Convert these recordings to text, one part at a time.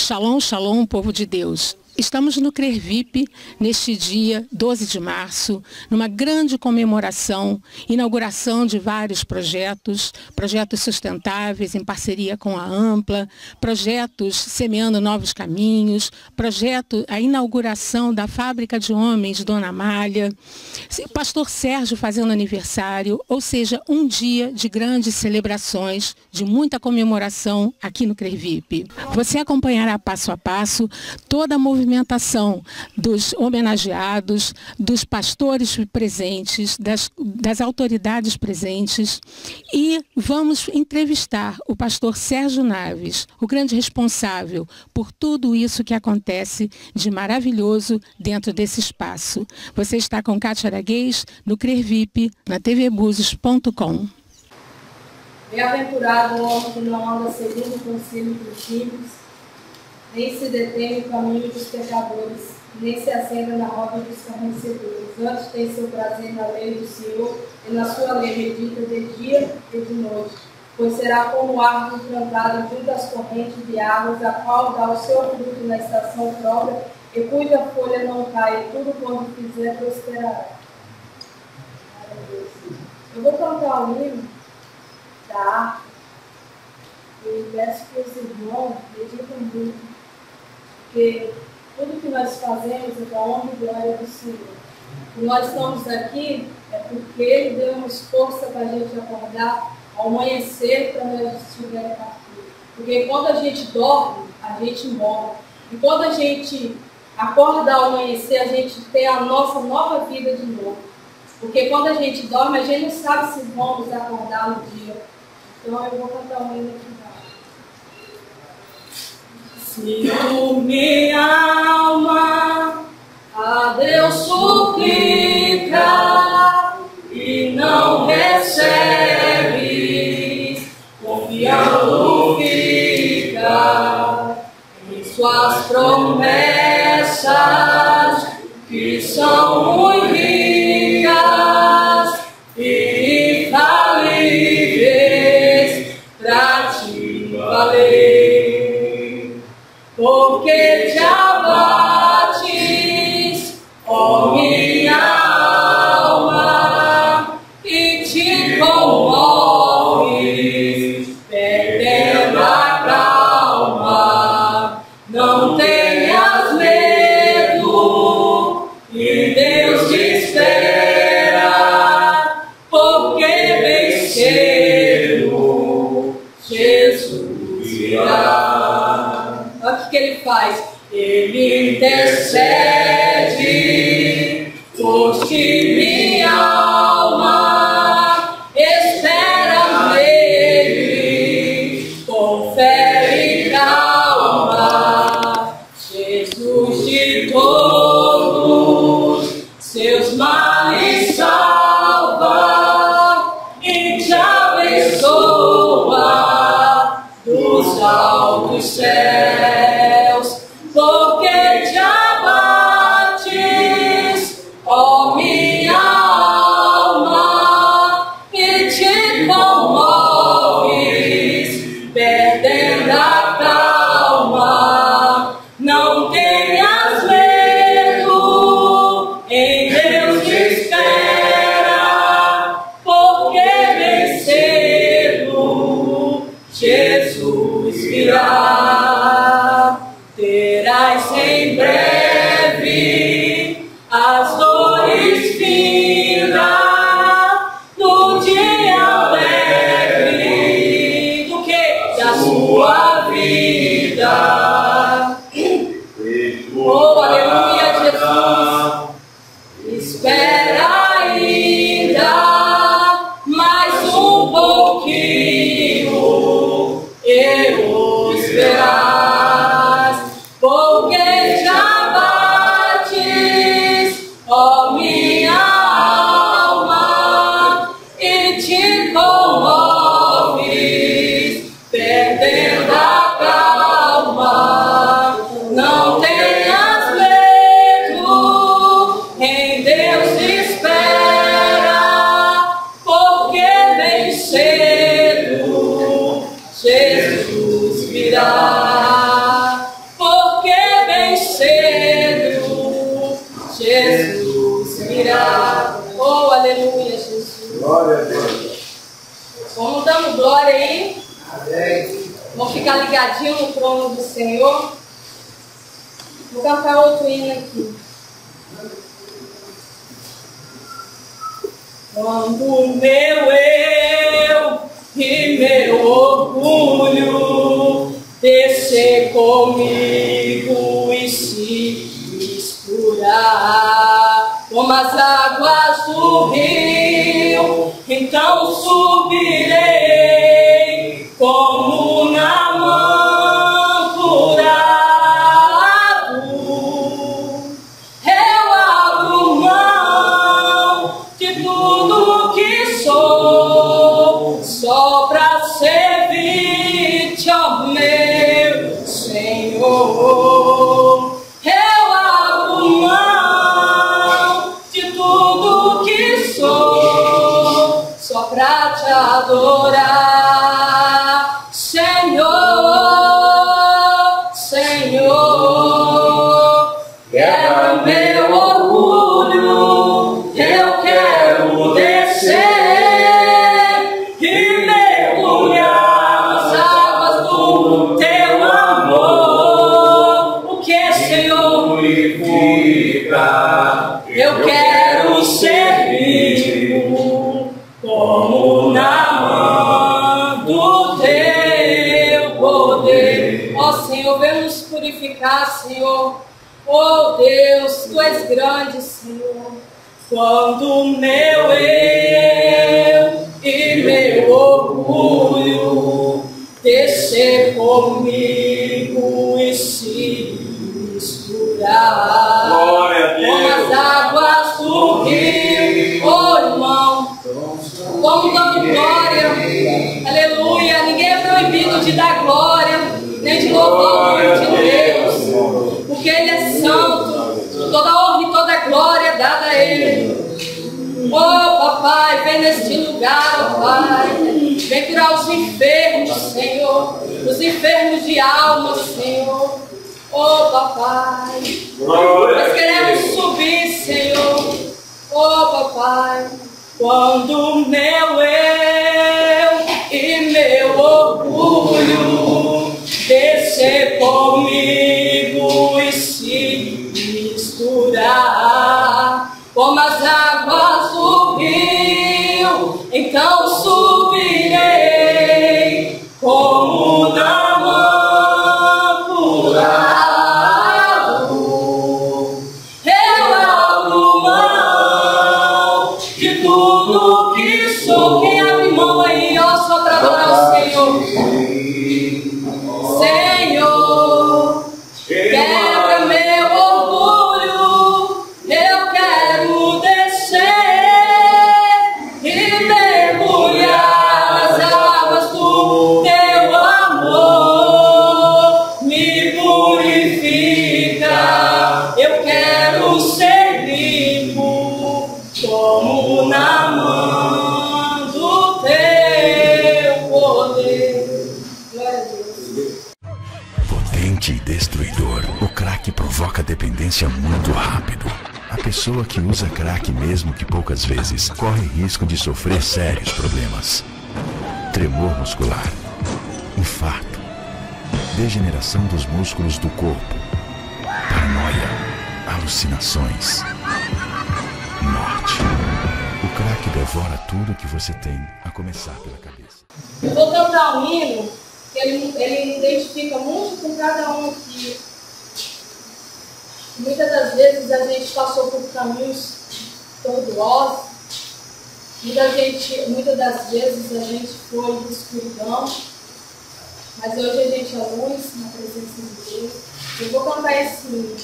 Shalom, shalom, povo de Deus. Estamos no CRER VIP neste dia 12 de março, numa grande comemoração, inauguração de vários projetos sustentáveis em parceria com a Ampla, projetos semeando novos caminhos, a inauguração da fábrica de homens Dona Amália, o pastor Sérgio fazendo aniversário, ou seja, um dia de grandes celebrações, de muita comemoração aqui no CRER VIP. Você acompanhará passo a passo toda a movimentação dos homenageados, dos pastores presentes, das autoridades presentes, e vamos entrevistar o pastor Sérgio Naves, o grande responsável por tudo isso que acontece de maravilhoso dentro desse espaço. Você está com Kátia Araguês, no CRER VIP, na tvbuzios.com. Bem-aventurado o homem que não anda segundo o conselho dos simples, nem se detém no caminho dos pecadores, nem se assenta na roda dos escarnecedores. Antes tem seu prazer na lei do Senhor, e na sua lei medita de dia e de noite. Pois será como árvore plantada junto às correntes de águas, a qual dá o seu fruto na estação própria, e cuja folha não cai, e tudo quanto fizer prosperará. Eu vou cantar um hino da arte, e peço que os irmãos meditem muito, porque tudo que nós fazemos é para a honra e glória do Senhor. E nós estamos aqui é porque Ele deu-nos força para a gente acordar ao amanhecer, para nós estivermos aqui. Porque quando a gente dorme, a gente morre. E quando a gente acorda ao amanhecer, a gente tem a nossa nova vida de novo. Porque quando a gente dorme, a gente não sabe se vamos acordar no dia. Então eu vou cantar um hino aqui. Se minha alma a Deus suplica e não recebe, confiando fica em suas promessas, que são muito ricas e infalíveis para te valer. Porque te abates, ó minha alma, e te comoves, perdendo a calma. Não tenhas medo, e Deus te espera, porque bem cedo Jesus virá. Olha o que ele faz. Ele intercede por ti, minha alma, espera nele, com fé e calma. Jesus de todos seus males salva e te abençoa dos altos céus. Porque te abates, ó minha alma, e te comoves, perdendo a calma. Não tenhas medo, em Deus te espera, porque bem cedo Jesus virá. Terás em breve as dores findas do dia alegre do que? Da sua vida. Oh, aleluia, Jesus. Espera ainda mais um pouquinho, eu esperar. Porque te abates, ó minha alma, e te comoves, perdendo a calma. dando glória aí. Vamos ficar ligadinho no trono do Senhor. Vou cantar outro hino aqui. Quando meu eu e meu orgulho descer comigo e se misturar como as águas do rio, então subirei como Naman-curado. Eu abro mão de tudo que sou, só pra servir-te, ó meu Senhor. Eu abro mão de tudo que sou, só pra te adorar, Senhor, Senhor. Quebra meu orgulho, eu quero descer e mergulhar nas águas do teu amor. O que, Senhor? Purifica. Eu quero ser vivo como Naman do teu poder. Ó Senhor, vem nos purificar, Senhor. Oh Deus, tu és grande, Senhor. Quando meu eu e meu orgulho descer comigo e se misturar como as águas do rio. Oh irmão, vamos dando glória. Aleluia. Ninguém é proibido de dar glória, nem de louvar o nome de Deus, porque Ele é santo. Toda honra e toda glória é dada a Ele. Oh papai, vem neste lugar, oh Pai. Vem curar os enfermos, Senhor, os enfermos de alma, Senhor. Oh papai, nós queremos subir, Senhor. Oh papai, quando meu eu e meu orgulho descer comigo e se misturar como as águas do rio, então subirei como Naman-curado. Eu abro mão de tudo que sou. Quem abre mão aí, ó, só para adorar o Senhor. Senhor, quebra meu orgulho, eu quero descer e mergulhar nas águas do teu amor. Me purifica, eu quero ser limpo como Naman do teu poder. Glória a Deus. Potente e destruidor, o crack provoca dependência muito rápido. A pessoa que usa crack, mesmo que poucas vezes, corre risco de sofrer sérios problemas. Tremor muscular, infarto, degeneração dos músculos do corpo, paranoia, alucinações, morte. O crack devora tudo que você tem, a começar pela cabeça. Eu vou cantar um hino que ele identifica muito com cada um aqui. Muitas das vezes a gente passou por caminhos tortuosos, muitas das vezes a gente foi de escuridão, mas hoje a gente é luz na presença de Deus. Eu vou cantar esse hino.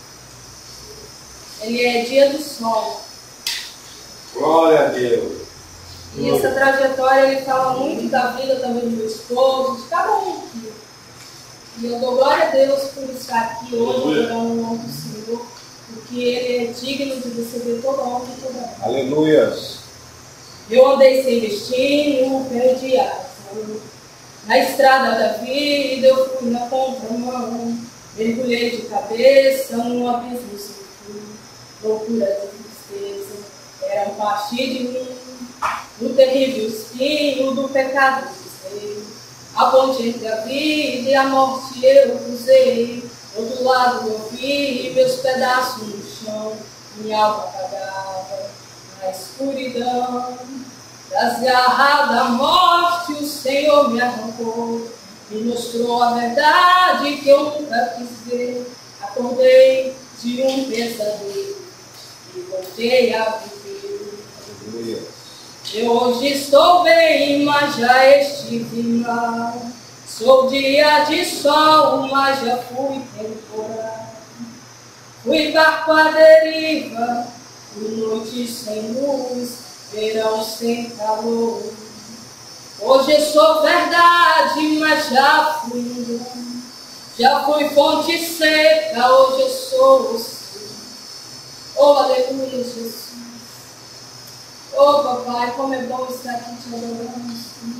Ele é Dia do Sol. Glória a Deus. E essa trajetória, ele fala muito da vida também do meu esposo, de cada um aqui. E eu dou glória a Deus por estar aqui hoje, adorando o nome do Senhor, porque Ele é digno de receber toda a honra e toda a honra. Aleluias. Eu andei sem destino, perdi a razão. Na estrada da vida eu fui na contramão, mergulhei de cabeça num abismo sem fim, loucura de tristeza, era parte de mim. no terrível espinho do pecado pisei. A ponte entre a vida e a morte eu cruzei. Do outro lado eu vi meus pedaços no chão, minha alma apagava na escuridão. Das garras da morte o Senhor me arrancou, me mostrou a verdade que eu nunca quis ver. Acordei de um pesadelo e voltei a viver. Eu hoje estou bem, mas já estive mal. Sou dia de sol, mas já fui temporal. Fui barco à deriva, fui noite sem luz, verão sem calor. Hoje eu sou verdade, mas já fui engano. Já fui fonte seca, hoje eu sou você. Oh, aleluia, Jesus. Oh, papai, como é bom estar aqui te adorando.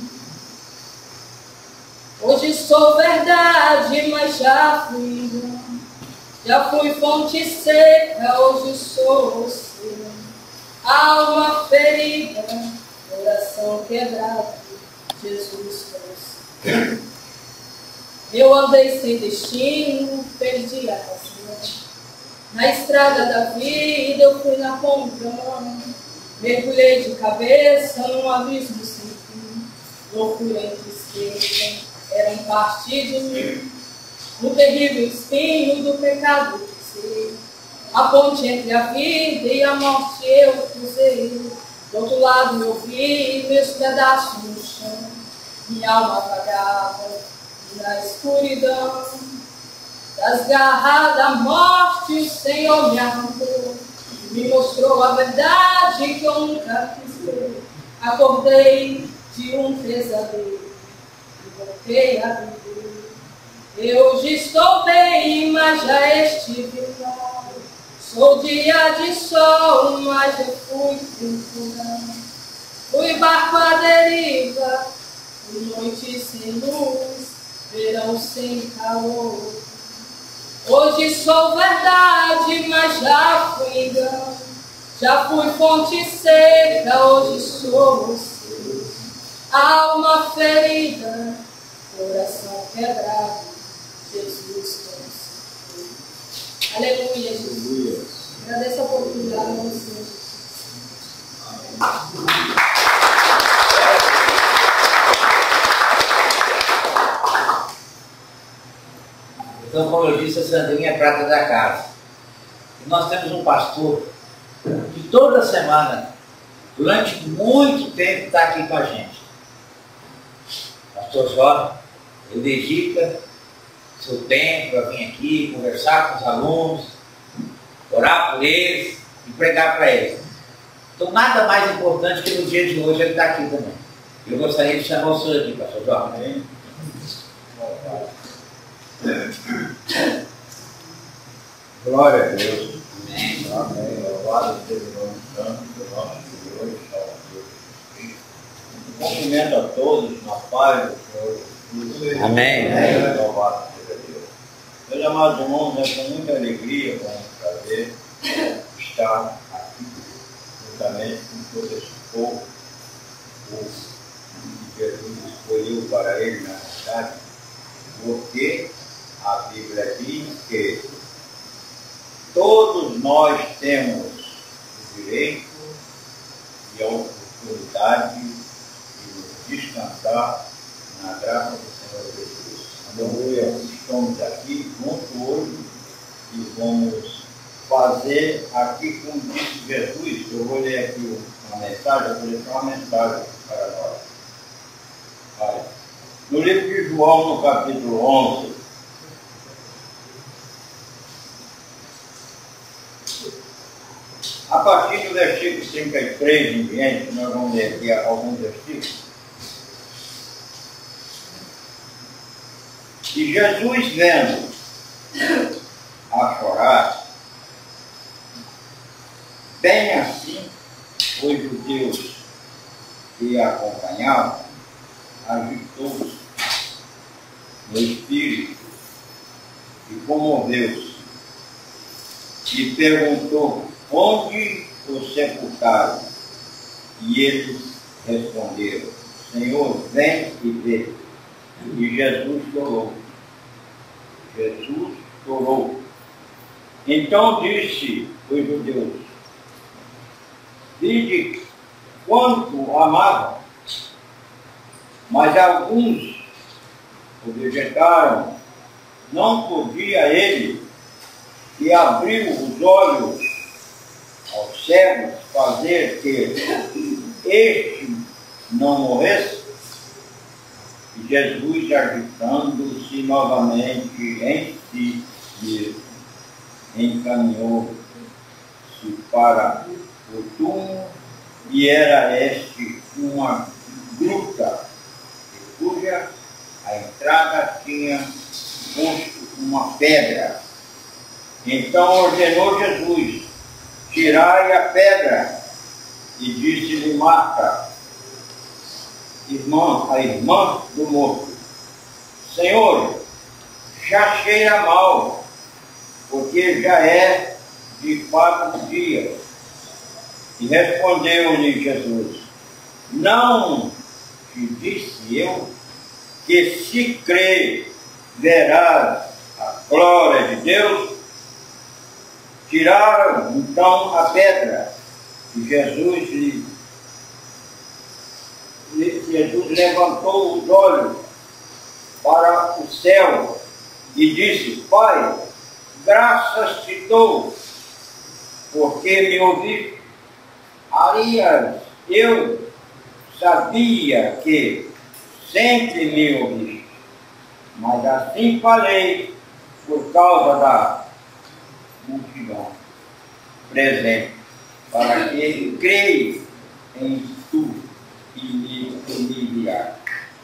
Hoje sou verdade, mas já fui engano. Já fui fonte seca, hoje sou você. Alma ferida, coração quebrado, Jesus trouxe. Eu andei sem destino, perdi a razão. Na estrada da vida eu fui na contramão. Mergulhei de cabeça num abismo sem fim. Loucura e tristeza eram parte de mim. No terrível espinho do pecado pisei. A ponte entre a vida e a morte eu cruzei. Do outro lado eu vi meus pedaços no chão. Minha alma apagava na escuridão. Das garras da morte o Senhor me arrancou, me mostrou a verdade que eu nunca quis ver. Acordei de um pesadelo e voltei a viver. Eu hoje estou bem, mas já estive mal. Sou dia de sol, mas eu fui temporal. Fui barco à deriva, fui noite sem luz, verão sem calor. Hoje sou verdade, mas já fui engano. Já fui fonte seca, hoje sou você. Alma ferida, coração quebrado, Jesus trouxe. Aleluia, Jesus. Agradeço a oportunidade, meu Senhor. Então, como eu disse, a Sandrinha é prata da casa. E nós temos um pastor que toda semana, durante muito tempo, está aqui com a gente. Pastor Jó, ele dedica seu tempo para vir aqui, conversar com os alunos, orar por eles e pregar para eles. Então, nada mais importante que no dia de hoje ele está aqui também. Eu gostaria de chamar o senhor aqui, pastor Jó. Amém. Glória a Deus. Amém. Amém. Louvado seja o nome santo do nosso Senhor e Salvador. Cumprimento a todos na paz do Senhor Jesus. Amém. Amém. Louvado seja Deus. Meus amados irmãos, é com muita alegria, com muito prazer, estar aqui, juntamente com todo esse povo que Jesus escolheu para ele na cidade, porque a Bíblia diz que todos nós temos o direito e a oportunidade de nos descansar na graça do Senhor Jesus. Aleluia. Estamos aqui juntos hoje e vamos fazer aqui como disse Jesus. Eu vou ler aqui uma mensagem, eu vou deixar uma mensagem para nós. Olha, no livro de João, no capítulo 11, a partir do versículo 33 em diante, nós vamos ler aqui alguns versículos. E Jesus, vendo a chorar, bem assim, os judeus que a acompanhavam, agitou-se no espírito e comoveu-se e perguntou onde o sepultaram, e eles responderam: Senhor, vem e vê. E Jesus chorou. Jesus chorou. Então disse os judeus: vide quanto amava. Mas alguns objetaram: não podia ele, que abriu os olhos aos cegos, fazer que este não morresse? E Jesus, agitando-se novamente em si mesmo, encaminhou-se para o túmulo, e era este uma gruta, cuja a entrada tinha posto uma pedra. Então ordenou Jesus: tirai a pedra. E disse-lhe Marta, a irmã do morto: Senhor, já cheira mal, porque já é de 4 dias. E respondeu-lhe Jesus: não te disse eu que, se crer, verás a glória de Deus? Tiraram então a pedra, e Jesus levantou os olhos para o céu e disse: Pai, graças te dou, porque me ouviste. Aliás, eu sabia que sempre me ouviste, mas assim falei por causa da multidão presente, para que ele creia em tu e me enviar.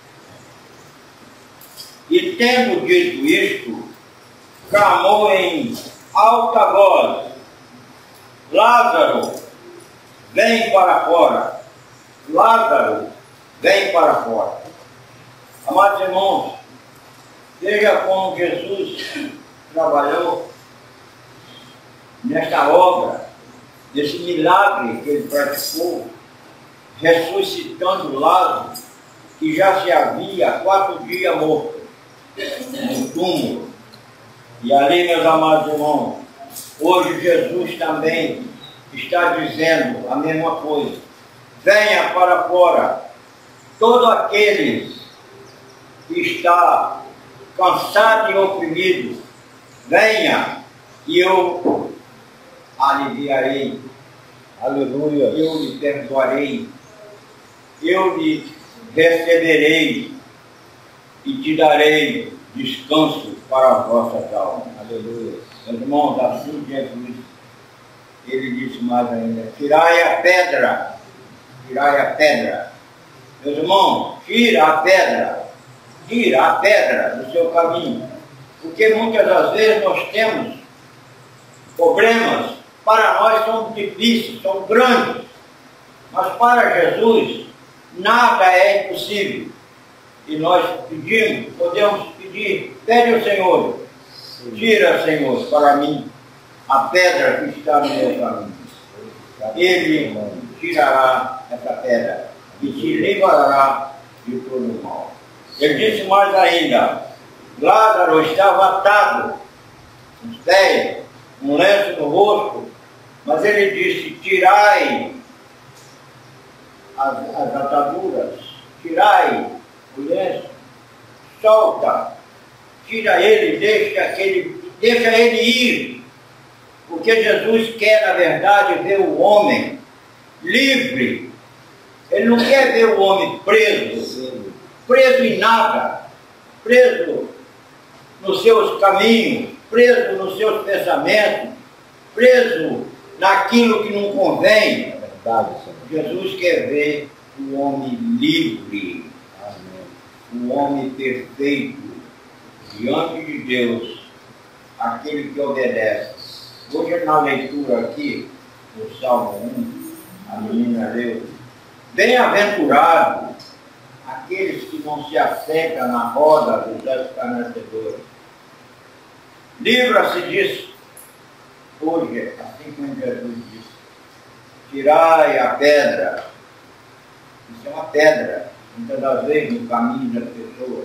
E tendo dito isto, clamou em alta voz: Lázaro, vem para fora. Lázaro, vem para fora. Amados irmãos, veja como Jesus trabalhou nesta obra, desse milagre que ele praticou, ressuscitando Lázaro, que já se havia 4 dias morto no túmulo. E ali, meus amados irmãos, hoje Jesus também está dizendo a mesma coisa: venha para fora todo aquele que está cansado e oprimido, venha e eu aliviarei. Aleluia. Eu lhe perdoarei, eu lhe receberei e te darei descanso para as vossas almas. Aleluia. Meus irmãos, assim Jesus, ele disse mais ainda: tirai a pedra, tirai a pedra. Meus irmãos, tira a pedra do seu caminho, porque muitas das vezes nós temos problemas, para nós são difíceis, são grandes, mas para Jesus nada é impossível. E nós pedimos, podemos pedir: pede ao Senhor, tira, Senhor, para mim a pedra que está no meu caminho. Ele tirará essa pedra e te livrará de todo o mal. Ele disse mais ainda: Lázaro estava atado nos pés, um lenço no rosto, mas ele disse: tirai as ataduras, tirai o lenço, solta, tira ele, deixa ele ir, porque Jesus quer, na verdade, ver o homem livre. Ele não quer ver o homem preso em nada, preso nos seus caminhos, preso nos seus pensamentos, preso naquilo que não convém. É verdade, Senhor. Jesus quer ver o homem livre, o homem perfeito, diante de Deus, aquele que obedece. Hoje, na leitura aqui, do Salmo 1, a menina leu: bem-aventurado aqueles que não se assentam na roda dos escarnecedores. Livra-se disso. Hoje, assim como Jesus disse: tirai a pedra. Isso é uma pedra, muitas das vezes, no caminho das pessoas.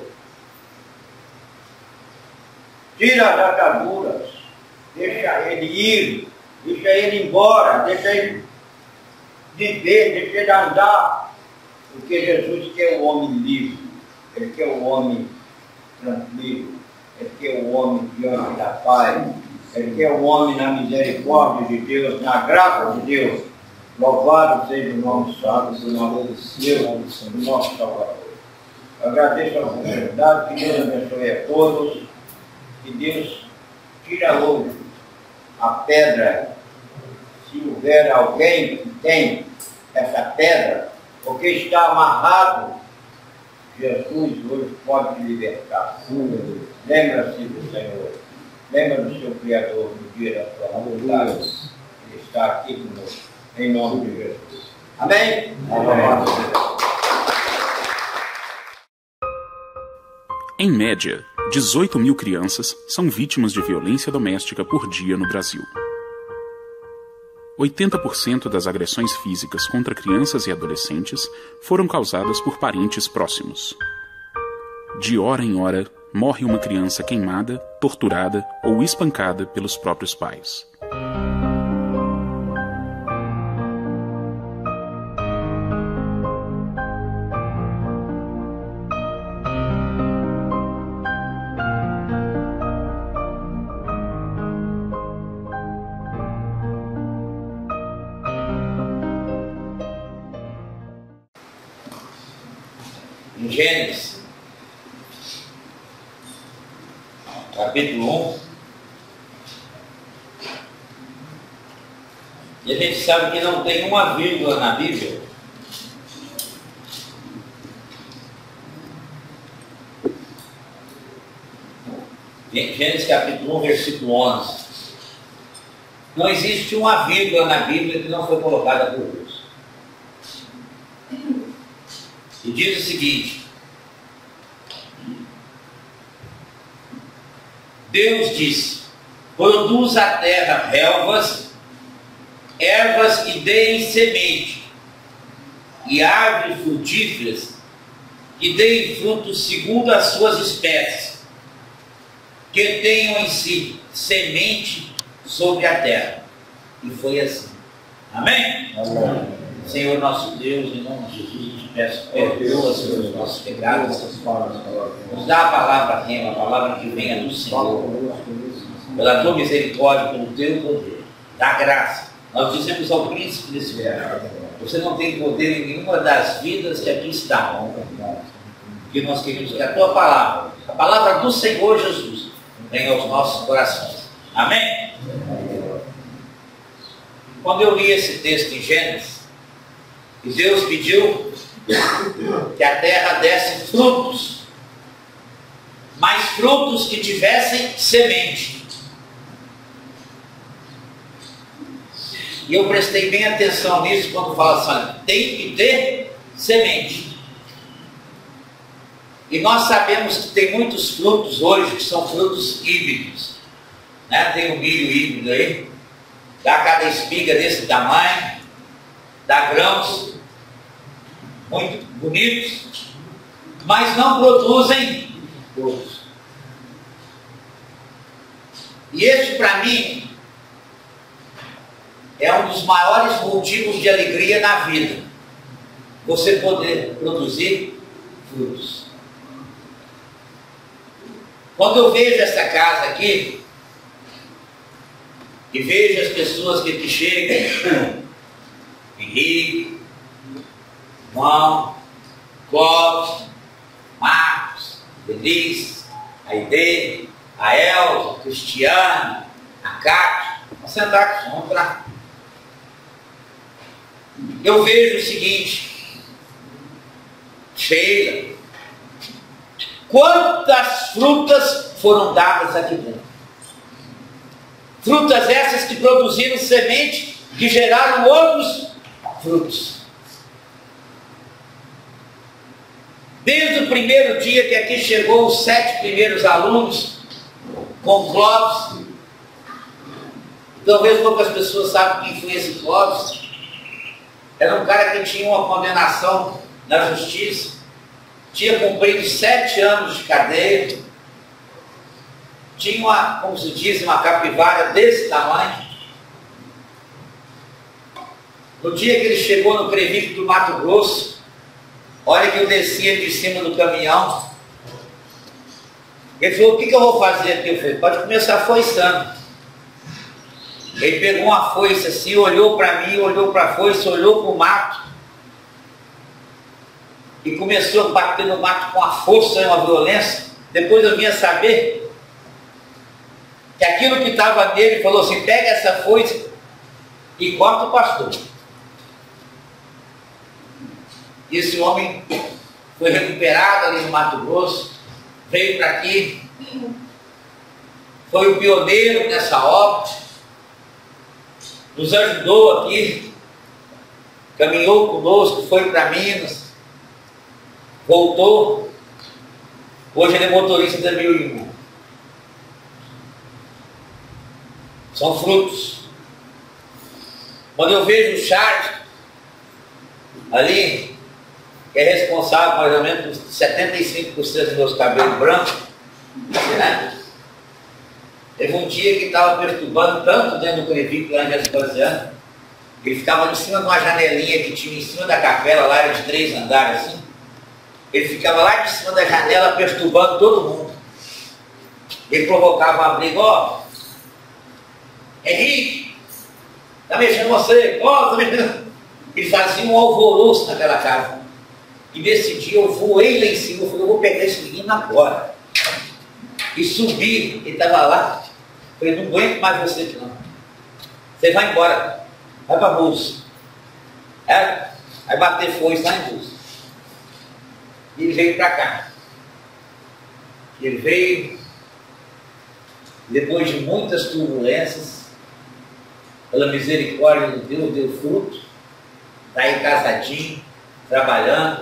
Tira as ataduras, deixa ele ir, deixa ele ir embora, deixa ele viver, deixa ele andar. Porque Jesus quer o homem livre, Ele quer o homem tranquilo, Ele quer o homem diante da paz, Ele quer o homem na misericórdia de Deus, na graça de Deus. Louvado seja o nome santo do nosso Deus, do nosso Salvador. Eu agradeço a oportunidade, que Deus abençoe a todos, que Deus tira hoje a pedra, se houver alguém que tem essa pedra, porque está amarrado, Jesus hoje pode te libertar. Lembra-se do Senhor, lembra do seu Criador no dia da sua vontade. Ele está aqui conosco, em nome de Jesus. Amém? Amém. Em média, 18 mil crianças são vítimas de violência doméstica por dia no Brasil. 80% das agressões físicas contra crianças e adolescentes foram causadas por parentes próximos. De hora em hora, morre uma criança queimada, torturada ou espancada pelos próprios pais. Em Gênesis, capítulo 1, e a gente sabe que não tem uma vírgula na Bíblia. Gênesis capítulo 1, versículo 11. Não existe uma vírgula na Bíblia que não foi colocada por Deus. E diz o seguinte: Deus disse: produz a terra relvas, ervas que deem semente, e árvores frutíferas que deem frutos segundo as suas espécies, que tenham em si semente sobre a terra. E foi assim. Amém? Amém. Senhor nosso Deus, em nome de Jesus, te peço, perdoa os nossos pecados, nos dá a palavra rema, a palavra que venha do Senhor, pela tua misericórdia, pelo teu poder, dá graça. Nós dizemos ao príncipe desse mundo: você não tem poder em nenhuma das vidas que aqui estão. Que nós queremos que a tua palavra, a palavra do Senhor Jesus, venha aos nossos corações. Amém? Quando eu li esse texto em Gênesis, e Deus pediu que a terra desse frutos, mas frutos que tivessem semente. E eu prestei bem atenção nisso quando fala assim: tem que ter semente. E nós sabemos que tem muitos frutos hoje que são frutos híbridos, né? Tem o milho híbrido aí, dá cada espiga desse tamanho, dá grãos muito bonitos, mas não produzem frutos. E esse, para mim, é um dos maiores motivos de alegria na vida: você poder produzir frutos. Quando eu vejo essa casa aqui, e vejo as pessoas que aqui chegam, Henrique, João, Clóvis, Marcos, Denise, Aide, a Elza, a Cristiane, a Cátia, vamos sentar aqui, vamos entrar. Eu vejo o seguinte: Sheila, quantas frutas foram dadas aqui dentro? Frutas essas que produziram semente, que geraram outros frutos. Desde o primeiro dia que aqui chegou os 7 primeiros alunos, com Clóvis. Talvez poucas pessoas sabem quem foi esse Clóvis. Era um cara que tinha uma condenação na justiça, tinha cumprido 7 anos de cadeia, tinha uma, como se diz, uma capivara desse tamanho. No dia que ele chegou no CREVIP do Mato Grosso, olha que eu descia de cima do caminhão, ele falou: o que eu vou fazer aqui? Eu falei: pode começar foiçando. Ele pegou uma foice assim, olhou para mim, olhou para a foice, olhou para o mato e começou a bater no mato com uma força e uma violência. Depois eu vinha saber que aquilo que estava nele, falou assim: pega essa foice e corta o pastor. E esse homem foi recuperado ali no Mato Grosso, veio para aqui, foi o pioneiro nessa obra, nos ajudou aqui, caminhou conosco, foi para Minas, voltou, hoje ele é motorista da Meu Irmão. São frutos. Quando eu vejo o Charles ali, que é responsável mais ou menos por 75% dos meus cabelos brancos, né? Teve um dia que estava perturbando tanto dentro do CREVIP lá em Vespasiano, ele ficava em cima de uma janelinha que tinha em cima da capela, lá era de 3 andares assim, ele ficava lá de cima da janela perturbando todo mundo. Ele provocava uma briga: ó, Henrique, tá mexendo você, ó, tá mexendo. Ele fazia um alvoroço naquela casa. E nesse dia eu voei lá em cima, eu falei: eu vou pegar esse menino agora. E subi, ele estava lá. Eu falei: não aguento mais você aqui não. Você vai embora, vai para a bolsa. Vai bater foice lá em bolsa. E ele veio para cá. Ele veio, depois de muitas turbulências, pela misericórdia de Deus, deu fruto. Está aí casadinho, trabalhando.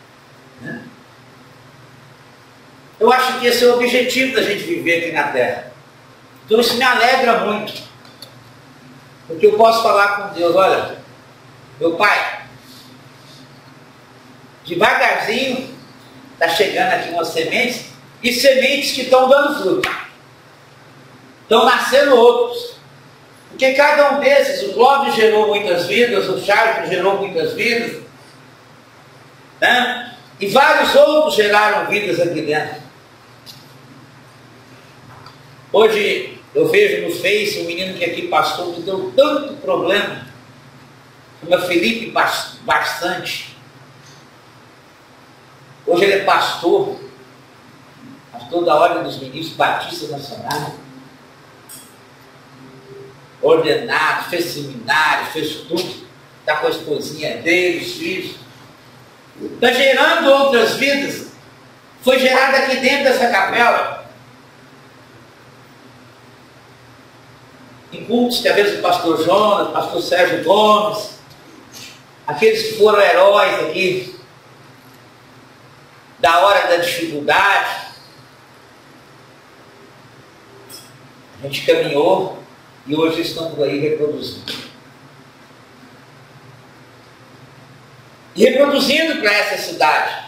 Eu acho que esse é o objetivo da gente viver aqui na Terra. Então isso me alegra muito, porque eu posso falar com Deus: olha, meu Pai, devagarzinho está chegando aqui umas sementes, e sementes que estão dando fruto, estão nascendo outros, porque cada um desses, o Clóvis gerou muitas vidas, o Charles gerou muitas vidas, né? E vários outros geraram vidas aqui dentro. Hoje eu vejo no Face um menino que aqui pastor, que deu tanto problema, chama Felipe Bastante. Hoje ele é pastor da Ordem dos Ministros Batista Nacional, ordenado, fez seminário, fez tudo, está com a esposinha dele, os filhos. Está gerando outras vidas. Foi gerado aqui dentro dessa capela. Em cultos que às vezes o pastor Jonas, o pastor Sérgio Gomes, aqueles que foram heróis aqui, da hora da dificuldade, a gente caminhou e hoje estão por aí reproduzindo. E reproduzindo para essa cidade.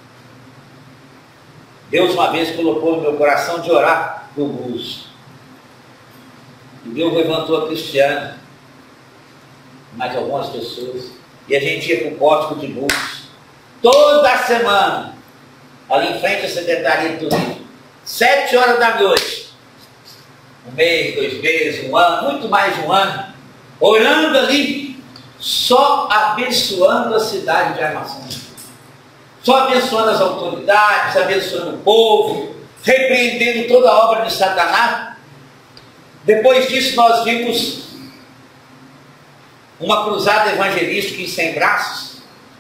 Deus uma vez colocou no meu coração de orar por Búzios. E Deus levantou a Cristiana, mais algumas pessoas, e a gente ia para o pórtico de Búzios, toda semana, ali em frente à Secretaria de Turismo, 7 horas da noite, 1 mês, 2 meses, 1 ano, muito mais de 1 ano, orando ali, só abençoando a cidade de Armação, só abençoando as autoridades, abençoando o povo, repreendendo toda a obra de Satanás. Depois disso nós vimos uma cruzada evangelística em Sem Braços,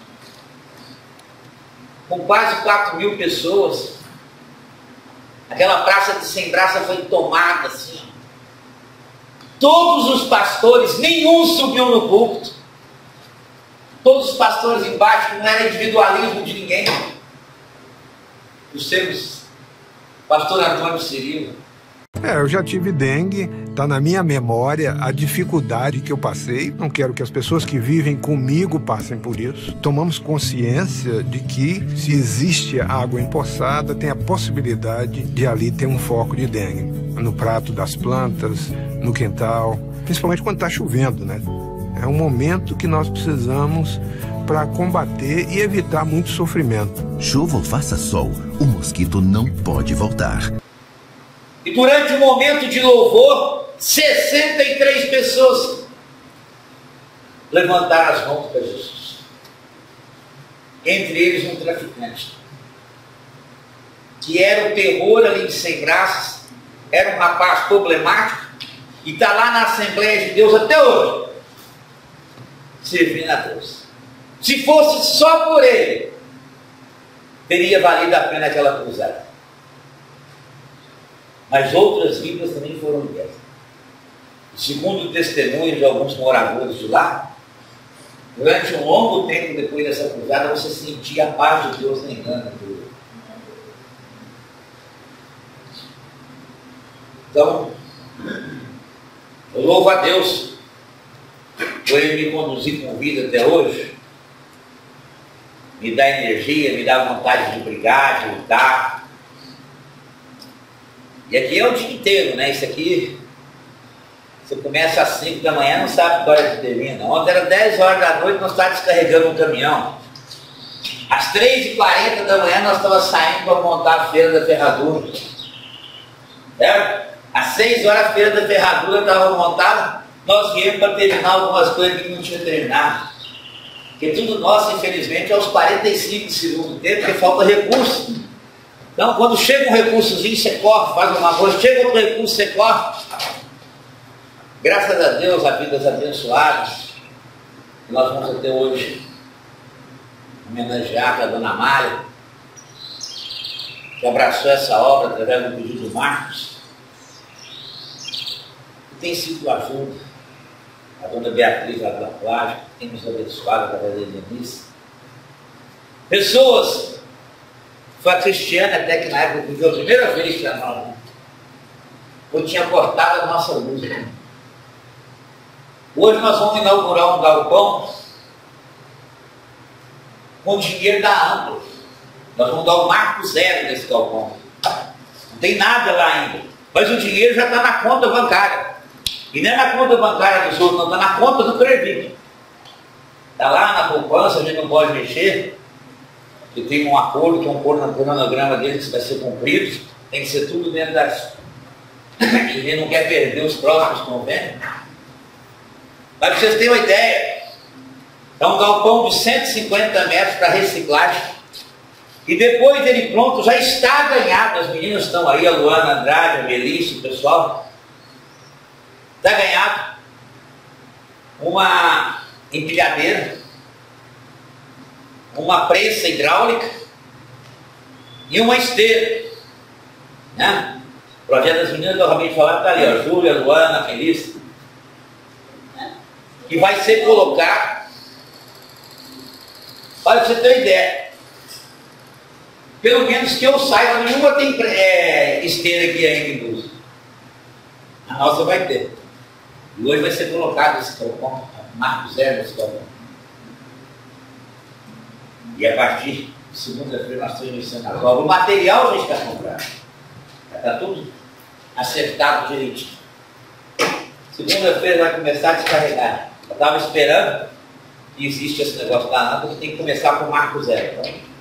com quase 4.000 pessoas. Aquela praça de Sem Braços foi tomada assim. Todos os pastores, nenhum subiu no púlpito. Todos os pastores embaixo, não era individualismo de ninguém. Os seus, pastor Antônio Cirilo, Eu já tive dengue, está na minha memória a dificuldade que eu passei. Não quero que as pessoas que vivem comigo passem por isso. Tomamos consciência de que, se existe água empoçada, tem a possibilidade de ali ter um foco de dengue. No prato das plantas, no quintal, principalmente quando está chovendo, né? É um momento que nós precisamos para combater e evitar muito sofrimento. Chuva ou faça sol, o mosquito não pode voltar. E durante o momento de louvor, 63 pessoas levantaram as mãos para Jesus. Entre eles um traficante, que era o terror ali de Sem Graças, era um rapaz problemático, e está lá na Assembleia de Deus até hoje, servindo a Deus. Se fosse só por ele, teria valido a pena aquela cruzada. Mas outras vidas também foram libertas. Segundo o testemunho de alguns moradores de lá, durante um longo tempo depois dessa cruzada, você sentia a paz de Deus reinando. Então, eu louvo a Deus por Ele me conduzir com vida até hoje, me dá energia, me dá vontade de brigar, de lutar. E aqui é o dia inteiro, né? Isso aqui, você começa às 5 da manhã, não sabe que hora que termina. Ontem era 10 horas da noite, nós estávamos descarregando um caminhão. Às 3h40 da manhã, nós estávamos saindo para montar a feira da ferradura. Às 6 horas a feira da ferradura estava montada, nós viemos para terminar algumas coisas que não tinha terminado. Porque tudo nosso, infelizmente, é aos 45 de segundo tempo, porque falta recurso. Então, quando chega um recursozinho, você corre, faz uma coisa, chega outro recurso, você corre. Graças a Deus, a vidas abençoadas, que nós vamos até hoje homenagear a Dona Mária, que abraçou essa obra através do pedido do Marcos, e tem sido ajuda. A Dona Beatriz lá da Plágio, que tem nos abençoado através da Denise. Pessoas, foi a Cristiana até que na época viveu a primeira vez para nós, né? Eu tinha cortado a nossa luz. Né? Hoje nós vamos inaugurar um galpão com dinheiro da Ampla. Nós vamos dar o marco zero desse galpão. Não tem nada lá ainda. Mas o dinheiro já está na conta bancária. E não é na conta bancária dos outros, não, está na conta do Crevip. Está lá na poupança, a gente não pode mexer. Porque tem um acordo, que é um cronograma dele que vai ser cumprido. Tem que ser tudo dentro das... E a gente não quer perder os próximos convênios. Mas para vocês terem uma ideia, é um galpão de 150 metros para reciclagem. E depois dele pronto, já está ganhado. As meninas estão aí, a Luana Andrade, a Melissa, o pessoal. Está ganhado uma empilhadeira, uma prensa hidráulica e uma esteira. Né? O projeto das meninas que eu acabei de falar está ali, ó, Júlia, Luana, a Melissa. Que vai ser colocado, olha, para você ter uma ideia, pelo menos que eu saiba, nenhuma tem esteira aqui ainda em uso. A nossa vai ter. E hoje vai ser colocado esse galpão, marco zero desse galpão. E a partir de segunda-feira nós estamos iniciando a obra. O material já está comprado. Já está tudo acertado direitinho. Segunda-feira vai começar a descarregar. Eu estava esperando que existe esse negócio da ANTA, que tem que começar com o marco zero.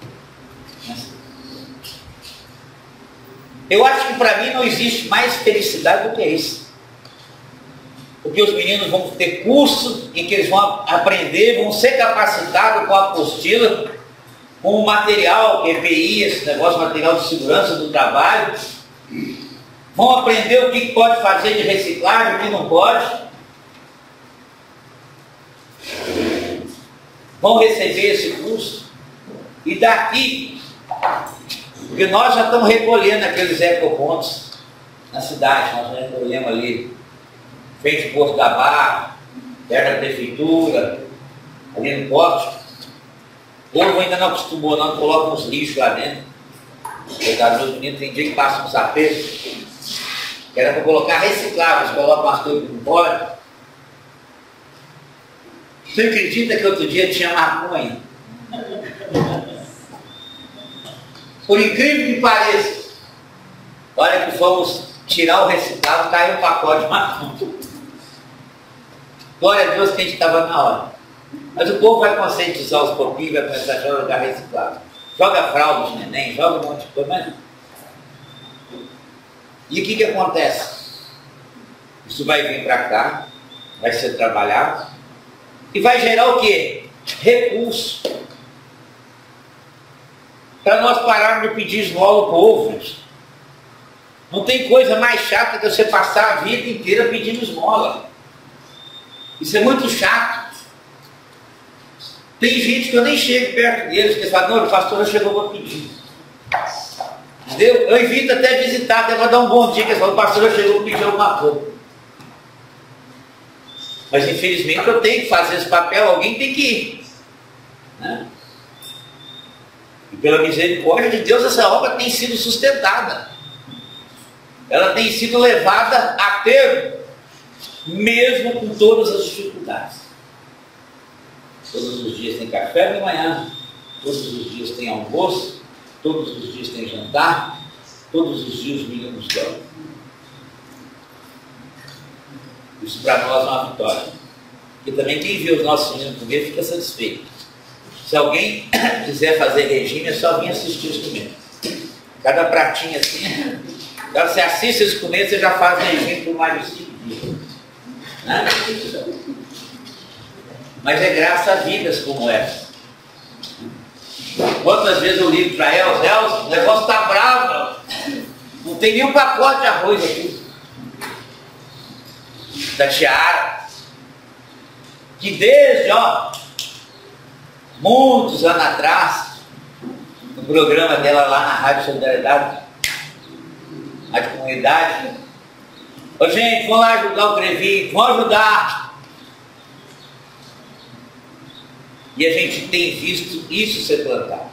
Eu acho que para mim não existe mais felicidade do que isso. Porque os meninos vão ter curso em que eles vão aprender, vão ser capacitados com a apostila, com o material, EPI, esse negócio, material de segurança do trabalho. Vão aprender o que pode fazer de reciclagem, o que não pode. Vão receber esse curso. E daqui, porque nós já estamos recolhendo aqueles ecopontos na cidade, nós já recolhemos ali, frente ao Porto da Barra, perto da prefeitura, ali no poste. O povo ainda não acostumou, não coloca uns lixos lá dentro. Os meninos tem dia que passam uns apertos. que era para colocar recicláveis, coloca umas coisas que não pode. Você acredita que outro dia tinha maconha? Por incrível que pareça, olha que fomos tirar o reciclável, caiu um pacote de maconha. Glória a Deus que a gente estava na hora. Mas o povo vai conscientizar os pouquinhos, vai começar a jogar reciclável. Joga fralda de neném, joga um monte de coisa, mas... E o que acontece? Isso vai vir para cá, vai ser trabalhado, e vai gerar o quê? Recurso. Para nós pararmos de pedir esmola ao povo. Não tem coisa mais chata que você passar a vida inteira pedindo esmola. Isso é muito chato. Tem gente que eu nem chego perto deles, que fala, não, o pastor chegou para pedir. Entendeu? Eu evito até visitar, até para dar um bom dia, que o pastor chegou para pedir alguma coisa. Mas infelizmente eu tenho que fazer esse papel, alguém tem que ir. Né? E pela misericórdia de Deus, essa obra tem sido sustentada. Ela tem sido levada a termo, mesmo com todas as dificuldades. Todos os dias tem café de manhã, todos os dias tem almoço, todos os dias tem jantar, todos os dias os meninos dormem. Isso para nós é uma vitória. E também quem vê os nossos meninos comer fica satisfeito. Se alguém quiser fazer regime, é só vir assistir eles comer. Cada pratinho assim, então você assiste eles comer, você já faz regime por mais de 5 dias. Né? Mas é graças a vidas como essa. Quantas vezes eu ligo para elas, o negócio está bravo, não tem nem um pacote de arroz aqui. Da Tiara, que desde muitos anos atrás, no programa dela lá na Rádio Solidariedade, Rádio Comunidade, ô gente, vamos lá ajudar o Crevi, vamos ajudar. E a gente tem visto isso ser plantado.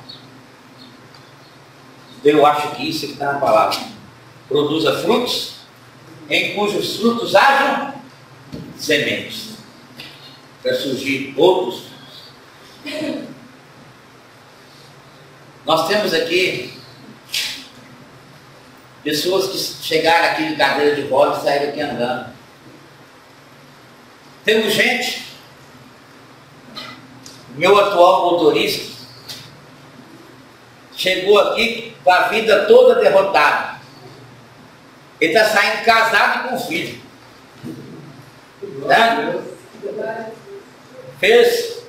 Eu acho que isso é que está na palavra. Produza frutos, em cujos frutos hajam sementes, para surgir outros. Nós temos aqui pessoas que chegaram aqui de cadeira de rodas e saíram aqui andando. Temos gente, meu atual motorista, chegou aqui com a vida toda derrotada. Ele está saindo casado e com filho. Né? Fez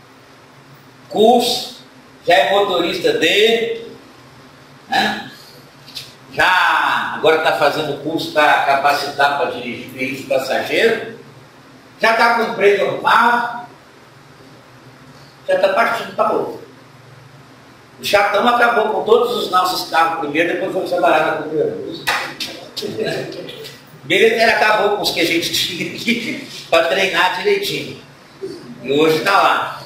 curso, já é motorista dele, né? Já agora está fazendo curso para capacitar para dirigir veículos passageiros, já está com emprego normal, já está partindo para outro. O chatão acabou com todos os nossos carros primeiro, depois foi trabalhar na cooperativa. Ele acabou com os que a gente tinha aqui para treinar direitinho. E hoje está lá.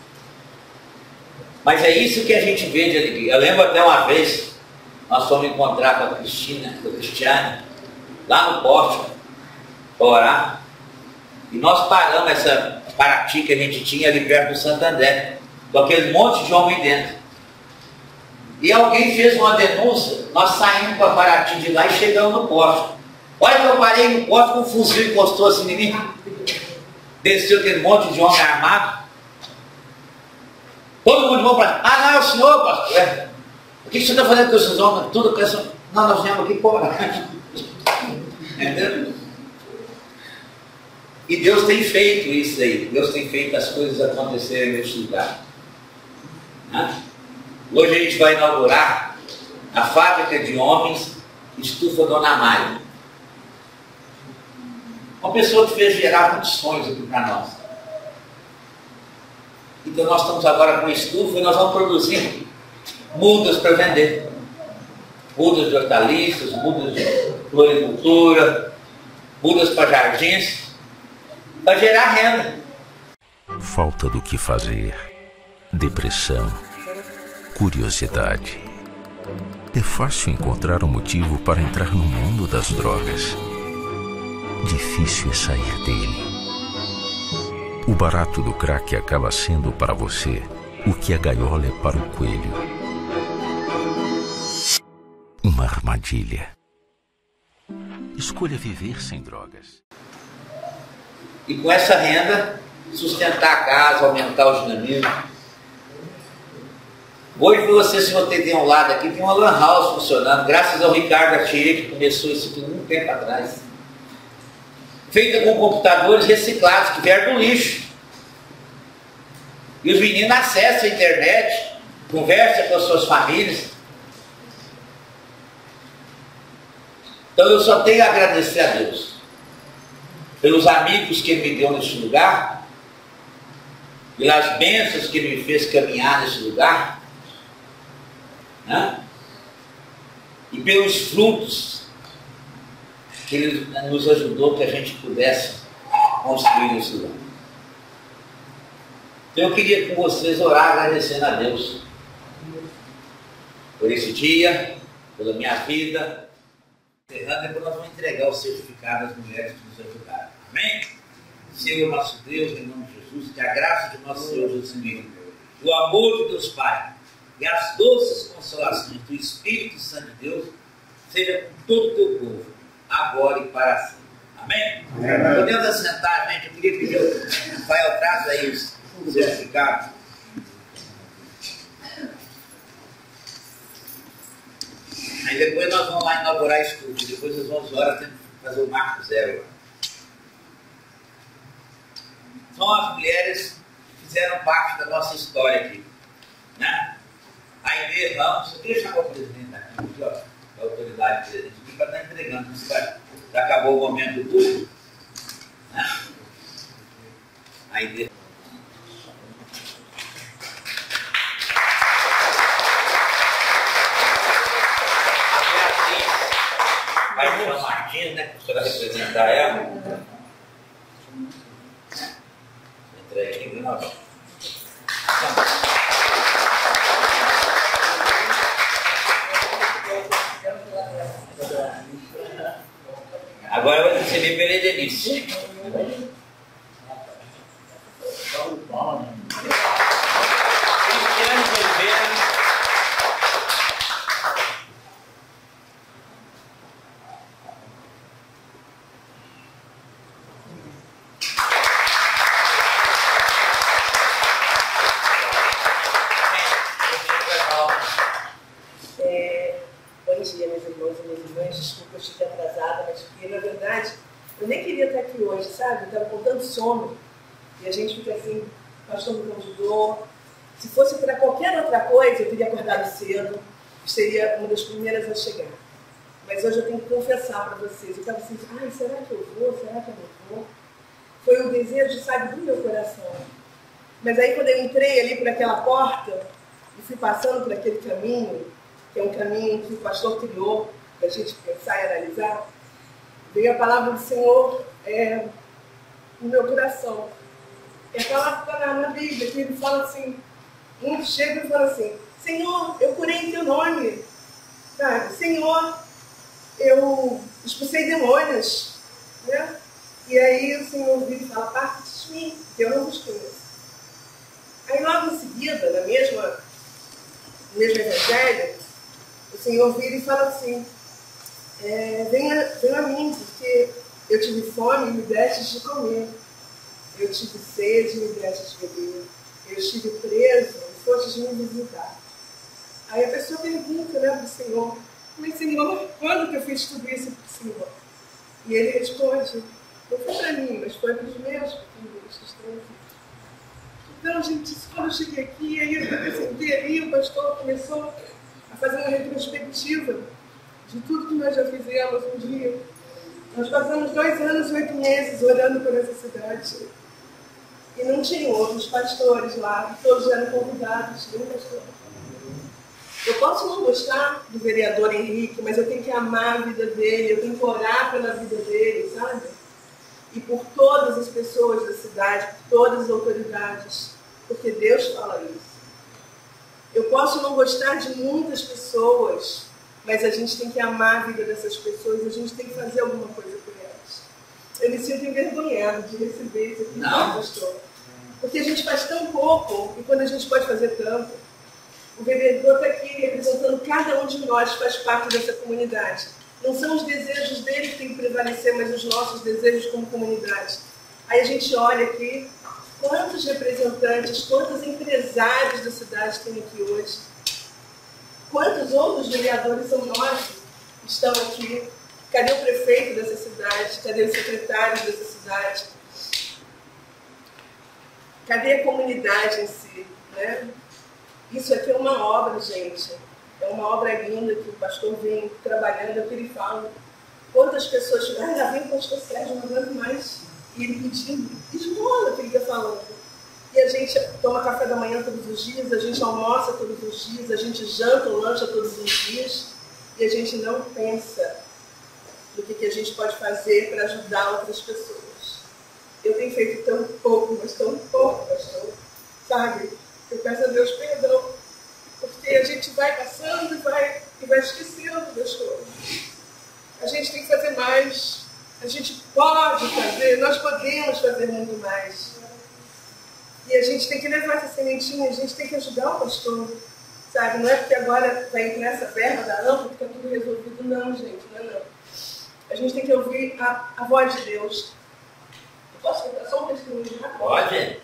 Mas é isso que a gente vê de alegria. Eu lembro até uma vez, nós fomos encontrar com a Cristina, com a Cristiane, lá no pórtico, para orar. E nós paramos essa Paraty que a gente tinha ali perto do Santo André, com aquele monte de homem dentro. E alguém fez uma denúncia, nós saímos para Paraty de lá e chegamos no pórtico. Olha que eu parei no pórtico, um fuzil encostou assim em mim. Desceu aquele monte de homem armado. Todo mundo vão para... Ah, não, é o senhor, pastor. O que você está fazendo com esses homens? Tudo com essa... Não, nós viemos aqui fora. Entendeu? E Deus tem feito isso aí. Deus tem feito as coisas acontecerem nesse lugar. Né? Hoje a gente vai inaugurar a fábrica de homens Estufa Dona Mária. Uma pessoa que fez gerar muitos sonhos aqui para nós. Então nós estamos agora com estufa e nós vamos produzir mudas para vender. Mudas de hortaliças, mudas de floricultura, mudas para jardins, para gerar renda. Falta do que fazer, depressão, curiosidade. É fácil encontrar um motivo para entrar no mundo das drogas. Difícil é sair dele. O barato do crack acaba sendo para você o que a gaiola é para o coelho. Uma armadilha. Escolha viver sem drogas. E com essa renda, sustentar a casa, aumentar o dinamismo. Hoje você, se você tem um lado aqui, tem uma lan house funcionando, graças ao Ricardo Atier, que começou isso tudo muito tempo atrás. Feita com computadores reciclados, que vieram do lixo. E os meninos acessam a internet, conversam com as suas famílias. Então eu só tenho a agradecer a Deus pelos amigos que Ele me deu nesse lugar, pelas bênçãos que Ele me fez caminhar nesse lugar, né? E pelos frutos que Ele nos ajudou que a gente pudesse construir nesse lugar. Então eu queria com vocês orar agradecendo a Deus por esse dia, pela minha vida. Depois nós vamos entregar o certificado às mulheres que nos ajudaram. Amém? Senhor nosso Deus, em nome de Jesus, que a graça de nosso Senhor Jesus Cristo, o amor de Deus Pai e as doces consolações do Espírito Santo de Deus seja com todo o teu povo, agora e para sempre. Amém? Podemos assentar, gente? Eu queria pedir ao Rafael, traz aí o certificado. Aí depois nós vamos lá inaugurar estúdio. Depois às 11 horas temos que fazer o marco zero. São as mulheres que fizeram parte da nossa história aqui, né? A Inês Ramos, eu queria chamar o presidente aqui, ó, a autoridade presidente, para estar entregando. Já acabou o momento do culto, né? A Inês. Vai chamar Martins, né? Que vai representar ela. Entrei aqui, não. Agora eu vou receber pela Denise. Cristiane de Oliveira. Bom dia, meus irmãos e minhas irmãs. Desculpa, eu estive atrasada, mas porque, na verdade, eu nem queria estar aqui hoje, sabe? Eu estava com tanto sono. E a gente fica assim, o pastor me convidou. Se fosse para qualquer outra coisa, eu teria acordado cedo. Seria uma das primeiras a chegar. Mas hoje eu tenho que confessar para vocês. Eu estava assim, ai, será que eu vou? Será que eu não vou? Foi um desejo, sabe, do meu coração. Mas aí quando eu entrei ali por aquela porta e fui passando por aquele caminho, que é um caminho que o pastor criou para a gente pensar e analisar, veio a palavra do Senhor no meu coração. E a palavra está na Bíblia, que ele fala assim, um chega e fala assim, Senhor, eu curei em teu nome, sabe? Senhor, eu expulsei demônios, né? E aí o Senhor vira e fala, parte de mim, que eu não vos conheço. Aí logo em seguida, no mesmo evangelho, o Senhor vira e fala assim, venha a mim, porque eu tive fome e me destes de comer. Eu tive sede e me destes de beber. Eu estive preso e fostes me visitar. Aí a pessoa pergunta, né, para o Senhor, mas Senhor, quando que eu fiz tudo isso para o Senhor? E ele responde, não foi para mim, mas foi para os meus filhos, os teus filhos. Então, gente, quando eu cheguei aqui, aí eu sentei ali, o pastor começou a fazer uma retrospectiva de tudo que nós já fizemos um dia. Nós passamos 2 anos e 8 meses orando por essa cidade. E não tinham outros pastores lá, todos eram convidados, nenhum pastor. Eu posso não gostar do vereador Henrique, mas eu tenho que amar a vida dele, eu tenho que orar pela vida dele, sabe? E por todas as pessoas da cidade, por todas as autoridades, porque Deus fala isso. Eu posso não gostar de muitas pessoas, mas a gente tem que amar a vida dessas pessoas, a gente tem que fazer alguma coisa por elas. Eu me sinto envergonhada de receber isso aqui, pastor. Porque a gente faz tão pouco, e quando a gente pode fazer tanto, o vereador está aqui representando cada um de nós que faz parte dessa comunidade. Não são os desejos dele que tem que prevalecer, mas os nossos desejos como comunidade. Aí a gente olha aqui, quantos representantes, quantos empresários da cidade tem aqui hoje? Quantos outros vereadores são nós que estão aqui? Cadê o prefeito dessa cidade? Cadê os secretários dessa cidade? Cadê a comunidade em si? Né? Isso aqui é uma obra, gente. É uma obra linda que o pastor vem trabalhando, é o que ele fala. Quantas pessoas chegaram, já vem o pastor Sérgio, não aguento mais. E ele pedindo esmola que ele está falando. E a gente toma café da manhã todos os dias, a gente almoça todos os dias, a gente janta ou lancha todos os dias. E a gente não pensa no que a gente pode fazer para ajudar outras pessoas. Eu tenho feito tão pouco, mas tão pouco, pastor. Sabe? Eu peço a Deus perdão. Porque a gente vai passando e vai esquecendo das coisas. A gente tem que fazer mais. A gente pode fazer, nós podemos fazer muito mais. E a gente tem que levar essa sementinha, a gente tem que ajudar o pastor. Sabe? Não é porque agora vai entrar essa verba da AMPA que está tudo resolvido. Não, gente, não é não. A gente tem que ouvir a voz de Deus. Eu posso contar só um testemunho de rápido? Pode.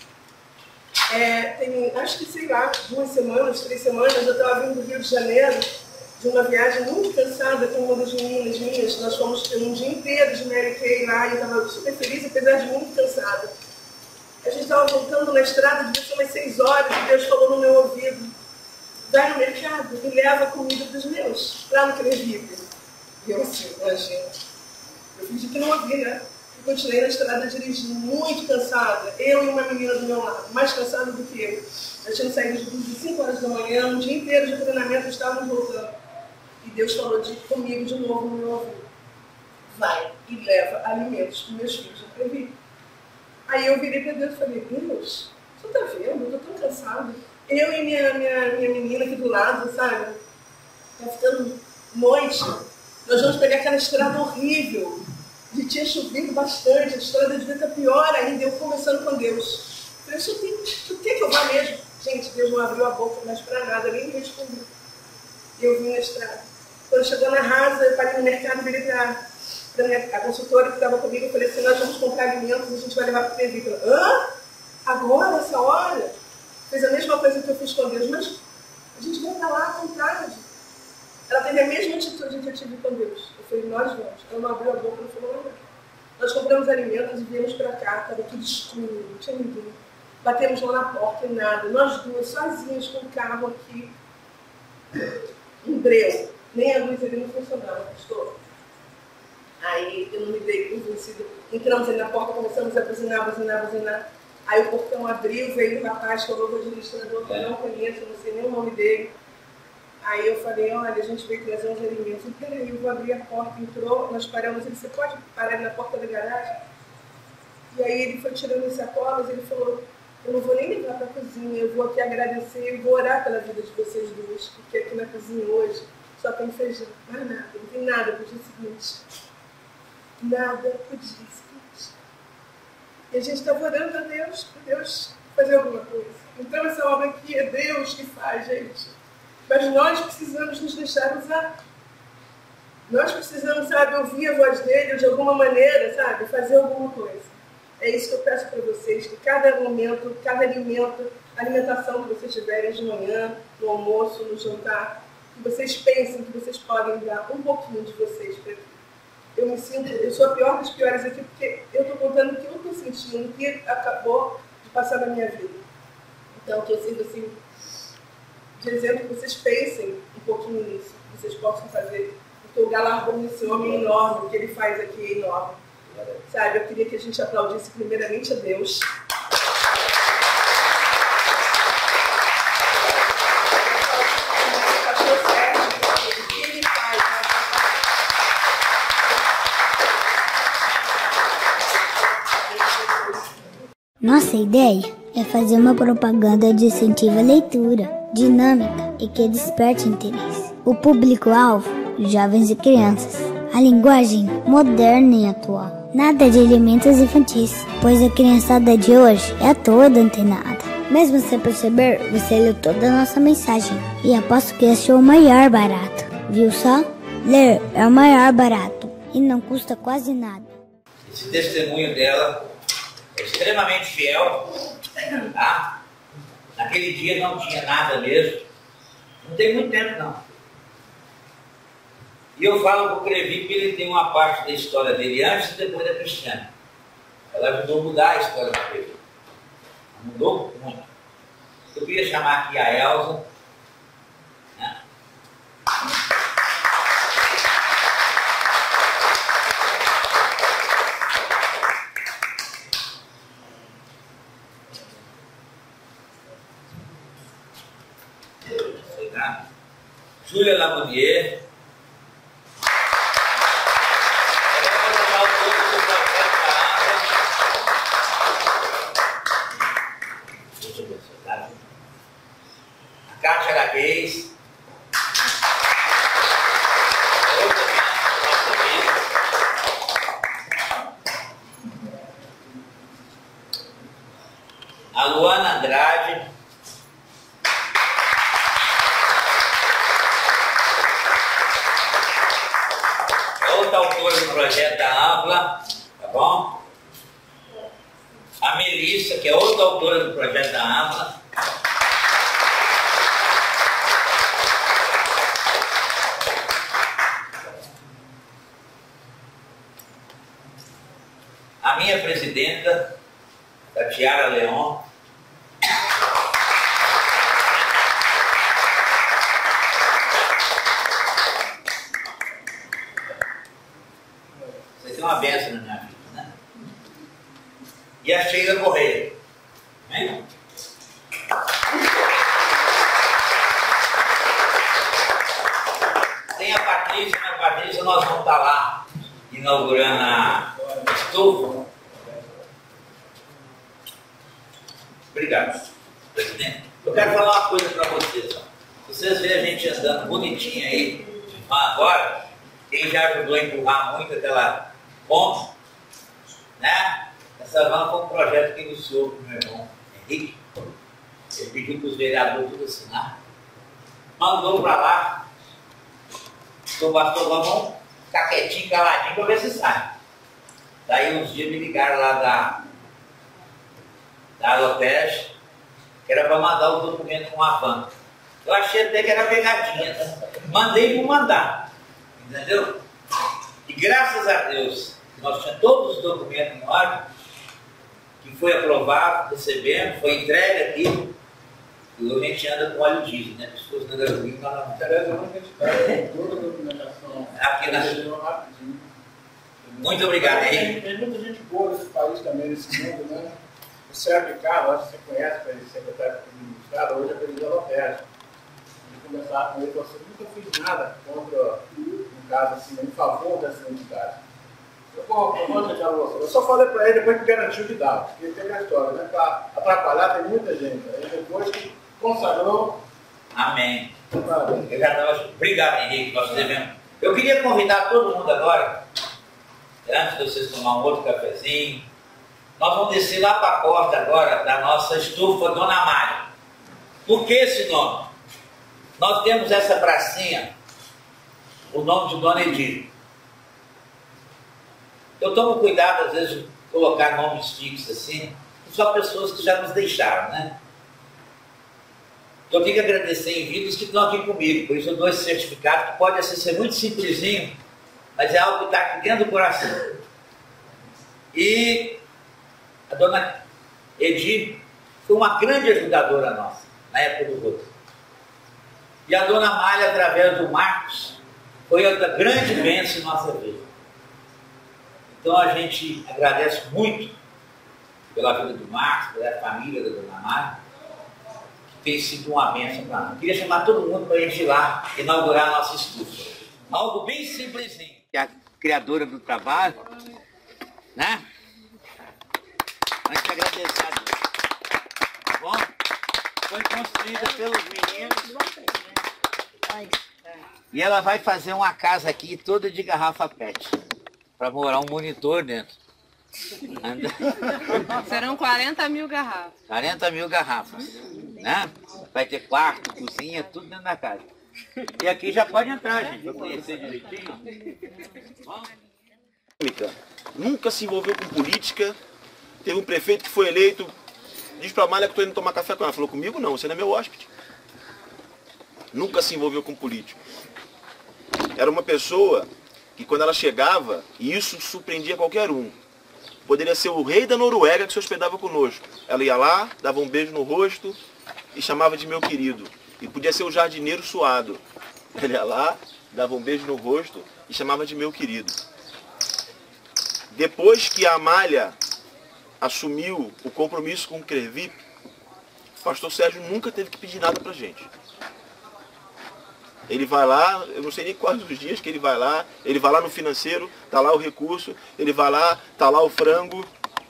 Tem, acho que, sei lá, 2 semanas, 3 semanas, eu estava vindo do Rio de Janeiro, de uma viagem muito cansada com uma das meninas minhas. Nós fomos ter um dia inteiro de Mary Kay lá e eu estava super feliz, apesar de muito cansada. A gente estava voltando na estrada, devia ser umas 6 horas, e Deus falou no meu ouvido: vai no mercado e leva a comida dos meus, lá no Crevip. E eu assim, imagina. Eu fingi que não ouvi, né? E continuei na estrada dirigindo, muito cansada. Eu e uma menina do meu lado, mais cansada do que eu. Eu tinha saído de 5 horas da manhã, um dia inteiro de treinamento, estávamos voltando. E Deus falou comigo de novo no meu ouvido: vai e leva alimentos para meus filhos no Crevip. Aí eu virei para Deus e falei: Deus, você está vendo? Eu estou tão cansada. Eu e minha menina aqui do lado, sabe? Está ficando noite. Nós vamos pegar aquela estrada horrível. E tinha chovido bastante, a estrada devia estar pior ainda. Eu conversando com Deus. Falei: tu quer que eu vá mesmo? Gente, Deus não abriu a boca mais para nada, nem me respondeu. E eu vim na estrada. Quando chegou na Rasa, eu parei no mercado, virei para a consultora que estava comigo, eu falei assim: nós vamos comprar alimentos e a gente vai levar para o Crevip. Hã? Agora, essa hora? Fez a mesma coisa que eu fiz com Deus, mas a gente vai para lá com tarde. Ela teve a mesma atitude que eu tive com Deus. Eu falei: nós vamos. Ela não abriu a boca, não falou nada. Nós compramos alimentos e viemos para cá, estava tudo escuro, não tinha ninguém. Batemos lá na porta e nada. Nós duas, sozinhas, com o carro aqui, em breu. Nem a luz ali não funcionava, pastor. Aí eu não me dei por vencido. Entramos ali na porta, começamos a buzinar. Aí o portão abriu, veio o rapaz, falou com o administrador, que eu não conheço, não sei nem o nome dele. Aí eu falei: olha, a gente veio trazer uns alimentos. E peraí, eu vou abrir a porta, entrou, nós paramos. Ele: você pode parar ali na porta da garagem? E aí ele foi tirando as sacolas, ele falou: eu não vou nem levar para a cozinha, eu vou aqui agradecer e vou orar pela vida de vocês duas, porque aqui na cozinha hoje só tem feijão, mais nada, não tem nada para o dia seguinte. Nada para o dia seguinte. E a gente estava orando a Deus, para Deus fazer alguma coisa. Então essa obra aqui é Deus que faz, gente. Mas nós precisamos nos deixar usar. Nós precisamos, sabe, ouvir a voz dele, ou de alguma maneira, sabe, fazer alguma coisa. É isso que eu peço para vocês, que cada momento, cada alimento, a alimentação que vocês tiverem de manhã, no almoço, no jantar, que vocês pensem que vocês podem dar um pouquinho de vocês para aqui. Eu sou a pior das piores aqui, porque eu estou contando o que eu estou sentindo, o que acabou de passar na minha vida. Então, que eu sinto assim, dizendo que vocês pensem um pouquinho nisso, que vocês possam fazer, porque o galardão desse homem é enorme, o que ele faz aqui é enorme. Sabe, eu queria que a gente aplaudisse primeiramente a Deus. Nossa ideia é fazer uma propaganda de incentivo à leitura, dinâmica e que desperte interesse. O público-alvo, jovens e crianças. A linguagem moderna e atual. Nada de alimentos infantis, pois a criançada de hoje é toda antenada. Mesmo sem perceber, você leu toda a nossa mensagem. E aposto que esse é o maior barato. Viu só? Ler é o maior barato. E não custa quase nada. Esse testemunho dela é extremamente fiel, tá? Naquele dia não tinha nada mesmo. Não tem muito tempo, não. E eu falo para o Crevi que ele tem uma parte da história dele antes e depois da Cristiane. Ela ajudou a mudar a história do Crevi. Mudou muito. Eu queria chamar aqui a Elza. Né? Júlia Lamounier. A Cátia Araguês. A Luana Andrade. Outra autora do projeto da Ampla, tá bom? A Melissa, que é outra autora do projeto da Ampla. A minha presidenta, Tatiara Leon. Você tem uma benção na minha vida, né? E a Sheila Correia. Né? Tem a Patrícia, né? Patrícia, nós vamos estar lá inaugurando a estufa. Obrigado, presidente. Eu quero falar uma coisa para vocês. Ó. Vocês veem a gente andando bonitinho aí, agora, quem já ajudou a empurrar muito aquela ponte, né? Essa van foi um projeto que iniciou com o meu irmão Henrique. Ele pediu para os vereadores tudo assinar. Mandou para lá. Então, pastor, vamos ficar quietinho, caladinho, para ver se sai. Daí uns dias me ligaram lá da Alopeste, que era para mandar o documento com a van. Eu achei até que era pegadinha, né? Mandei por mandar, entendeu? E graças a Deus, nós tínhamos todos os documentos em ordem, que foi aprovado, recebemos, foi entregue aqui, e a gente anda com óleo diesel, né? Se fosse na gasolina, nós não. Tereza, a gente está toda a documentação aqui na rapidinho. Muito obrigado, hein? Tem muita gente boa nesse país também, nesse mundo, né? O Sérgio Carlos, acho que você conhece, foi secretário do Estado, hoje é presidente da Lopérgia. Eu conversava com ele e falou assim, nunca fiz nada contra, no caso assim, em favor dessa entidade. Eu só falei para ele depois que garantiu que dava, porque tem a história, né? Para atrapalhar tem muita gente. Aí depois que consagrou. Amém. Eu já estava. Obrigado, Henrique, nós devemos. Eu queria convidar todo mundo agora, antes de vocês tomar um outro cafezinho, nós vamos descer lá para a porta agora da nossa estufa Dona Mária. Por que esse nome? Nós temos essa pracinha, o nome de Dona Edir. Eu tomo cuidado, às vezes, de colocar nomes fixos assim, só pessoas que já nos deixaram, né? Eu tenho que agradecer em vida os que estão aqui comigo, por isso eu dou esse certificado, que pode ser muito simplesinho, mas é algo que está aqui dentro do coração. E a Dona Edir foi uma grande ajudadora nossa, na época do Rodo. E a Dona Malha, através do Marcos, foi outra grande bênção em nossa vida. Então a gente agradece muito pela vida do Marcos, pela família da Dona Malha, que tem sido uma bênção para nós. Queria chamar todo mundo para a gente ir lá inaugurar a nossa estufa. Algo bem simplesinho. Que é a criadora do trabalho, né? A gente agradece a Deus. Tá bom? Foi construída pelos meninos. E ela vai fazer uma casa aqui toda de garrafa PET, para morar um monitor dentro. Serão 40 mil garrafas. 40 mil garrafas, né? Vai ter quarto, cozinha, tudo dentro da casa. E aqui já pode entrar, gente, para conhecer direitinho. Nunca se envolveu com política. Teve um prefeito que foi eleito, diz pra Amália que estou indo tomar café com ela. Falou, comigo não, você não é meu hóspede. Nunca se envolveu com político. Era uma pessoa que quando ela chegava, e isso surpreendia qualquer um, poderia ser o rei da Noruega que se hospedava conosco. Ela ia lá, dava um beijo no rosto e chamava de meu querido. E podia ser o jardineiro suado. Ela ia lá, dava um beijo no rosto e chamava de meu querido. Depois que a Amália assumiu o compromisso com o CREVIP, o pastor Sérgio nunca teve que pedir nada pra gente. Ele vai lá, eu não sei nem quais os dias que ele vai lá no financeiro, tá lá o recurso, ele vai lá, tá lá o frango.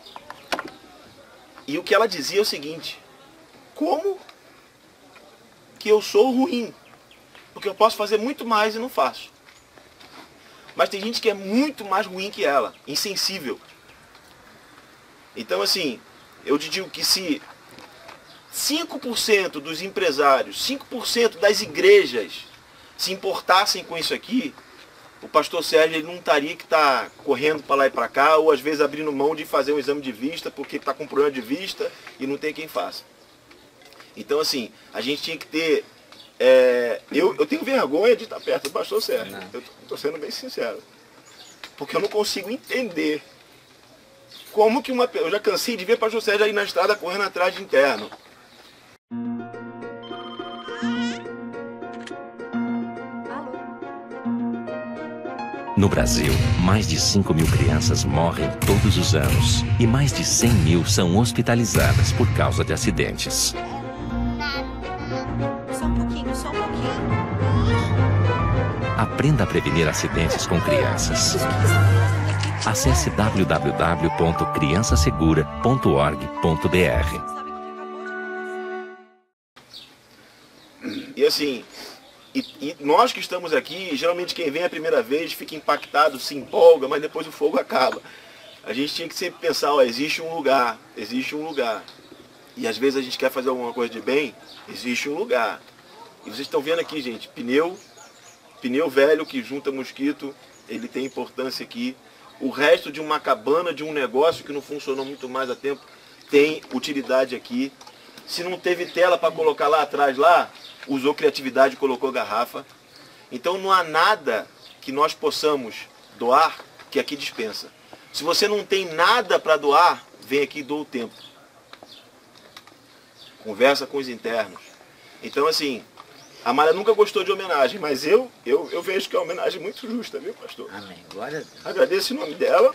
E o que ela dizia é o seguinte, como que eu sou ruim? Porque eu posso fazer muito mais e não faço. Mas tem gente que é muito mais ruim que ela, insensível. Então assim, eu te digo que se 5% dos empresários, 5% das igrejas se importassem com isso aqui, o pastor Sérgio ele não estaria que tá correndo para lá e para cá, ou às vezes abrindo mão de fazer um exame de vista, porque está com problema de vista e não tem quem faça. Então assim, a gente tinha que ter... eu tenho vergonha de estar perto do pastor Sérgio, eu estou sendo bem sincero. Porque eu não consigo entender como que uma... Eu já cansei de ver o pastor Sérgio aí na estrada correndo atrás de interno. No Brasil, mais de 5 mil crianças morrem todos os anos e mais de 100 mil são hospitalizadas por causa de acidentes. Só um pouquinho, só um pouquinho. Aprenda a prevenir acidentes com crianças. Acesse www.criançasegura.org.br. E assim... E nós que estamos aqui, geralmente quem vem a primeira vez fica impactado, se empolga, mas depois o fogo acaba. A gente tinha que sempre pensar, ó, existe um lugar. E às vezes a gente quer fazer alguma coisa de bem, existe um lugar. E vocês estão vendo aqui, gente, pneu velho que junta mosquito, ele tem importância aqui. O resto de uma cabana, de um negócio que não funcionou muito mais há tempo, tem utilidade aqui. Se não teve tela para colocar lá atrás, usou criatividade e colocou garrafa. Então não há nada que nós possamos doar que aqui dispensa. Se você não tem nada para doar, vem aqui e doa o tempo. Conversa com os internos. Então assim, a Amália nunca gostou de homenagem, mas eu vejo que é uma homenagem muito justa, viu, pastor? Amém. Glória a Deus. Agradeço em nome dela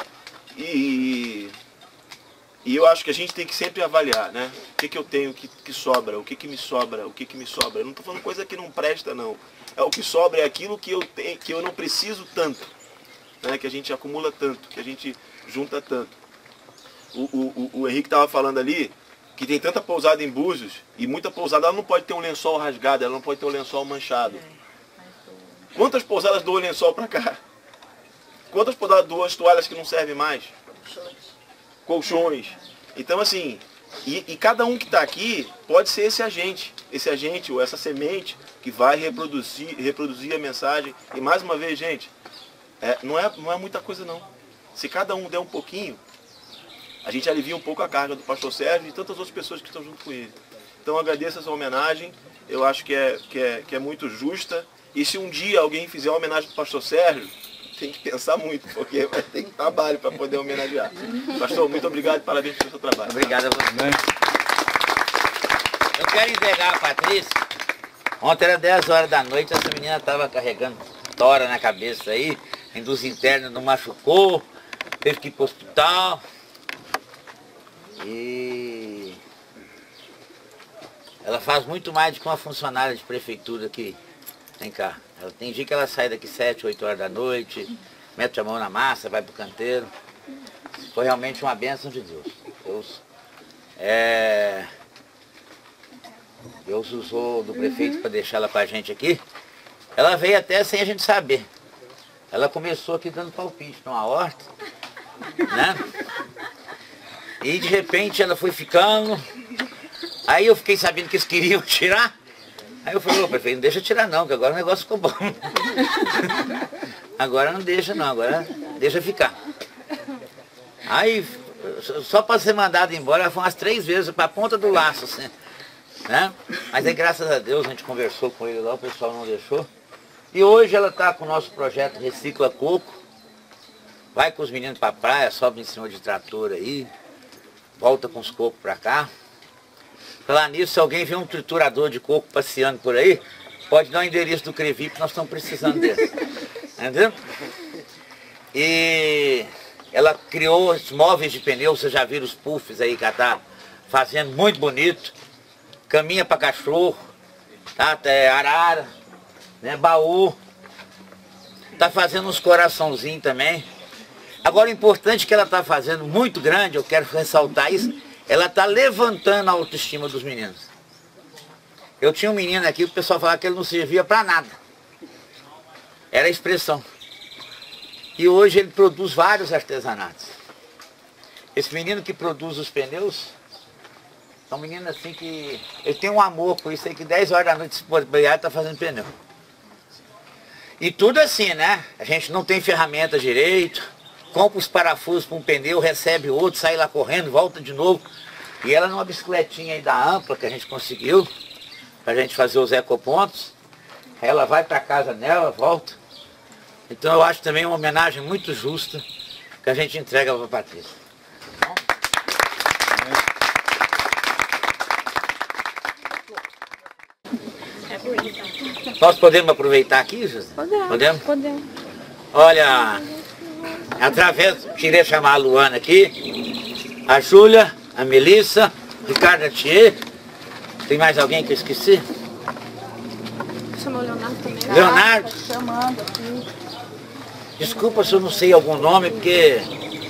e eu acho que a gente tem que sempre avaliar, né? O que eu tenho que sobra, o que me sobra, o que me sobra. Eu não estou falando coisa que não presta, não. O que sobra é aquilo que eu tenho, que eu não preciso tanto, né? Que a gente acumula tanto, que a gente junta tanto. O Henrique estava falando ali que tem tanta pousada em Búzios, e muita pousada ela não pode ter um lençol rasgado, ela não pode ter um lençol manchado. Quantas pousadas doam lençol para cá? Quantas pousadas doam as toalhas que não servem mais? Colchões. Então assim, e cada um que está aqui pode ser esse agente ou essa semente que vai reproduzir a mensagem. E mais uma vez, gente, não é muita coisa não. Se cada um der um pouquinho, a gente alivia um pouco a carga do pastor Sérgio e tantas outras pessoas que estão junto com ele. Então eu agradeço essa homenagem, eu acho que é muito justa. E se um dia alguém fizer uma homenagem para o pastor Sérgio, tem que pensar muito, porque vai ter trabalho para poder homenagear. Pastor, muito obrigado e parabéns pelo seu trabalho. Obrigado a você. Eu quero entregar a Patrícia. Ontem era 10 horas da noite, essa menina estava carregando tora na cabeça aí, a indústria interna não machucou, teve que ir para o hospital. E ela faz muito mais do que uma funcionária de prefeitura que vem cá. Ela tem dia que ela sai daqui 7, 8 horas da noite, mete a mão na massa, vai pro canteiro. Foi realmente uma bênção de Deus. Deus usou do prefeito para deixar ela com a gente aqui. ela veio até sem a gente saber. Ela começou aqui dando palpite numa horta, né? E de repente ela foi ficando. Aí eu fiquei sabendo que eles queriam tirar. Aí eu falei, ô prefeito, não deixa tirar não, que agora o negócio ficou bom. Agora não deixa não, agora deixa ficar. Aí, só para ser mandado embora, ela foi umas 3 vezes para a ponta do laço, assim, né? Mas aí, graças a Deus, a gente conversou com ele lá, o pessoal não deixou. E hoje ela está com o nosso projeto Recicla Coco. Vai com os meninos para a praia, sobe em cima de trator aí, volta com os cocos para cá. Falar nisso, se alguém vê um triturador de coco passeando por aí, pode dar o endereço do Crevip, nós estamos precisando dele. Entendeu? E ela criou os móveis de pneu, vocês já viram os puffs aí que ela está fazendo, muito bonito. Caminha para cachorro, tá? Até arara, né? Baú. Está fazendo uns coraçãozinhos também. Agora o importante que ela está fazendo, muito grande, eu quero ressaltar isso, ela está levantando a autoestima dos meninos. Eu tinha um menino aqui, o pessoal falava que ele não servia para nada. Era a expressão. E hoje ele produz vários artesanatos. Esse menino que produz os pneus, é um menino assim que... ele tem um amor por isso aí, que 10 horas da noite se pode brigar e está fazendo pneu. E tudo assim, né? A gente não tem ferramenta direito, compra os parafusos para um pneu, recebe outro, sai lá correndo, volta de novo. E ela numa bicicletinha aí da Ampla que a gente conseguiu, pra gente fazer os ecopontos, ela vai para casa nela, volta. Então eu acho também uma homenagem muito justa que a gente entrega para a Patrícia. Nós podemos aproveitar aqui, José? Podemos? Podemos. Olha, através, queria chamar a Luana aqui, a Júlia, a Melissa, Ricardo Atier. Tem mais alguém que eu esqueci? Chamou o Leonardo também. Leonardo? Chamando aqui. Desculpa se eu não sei algum nome, porque...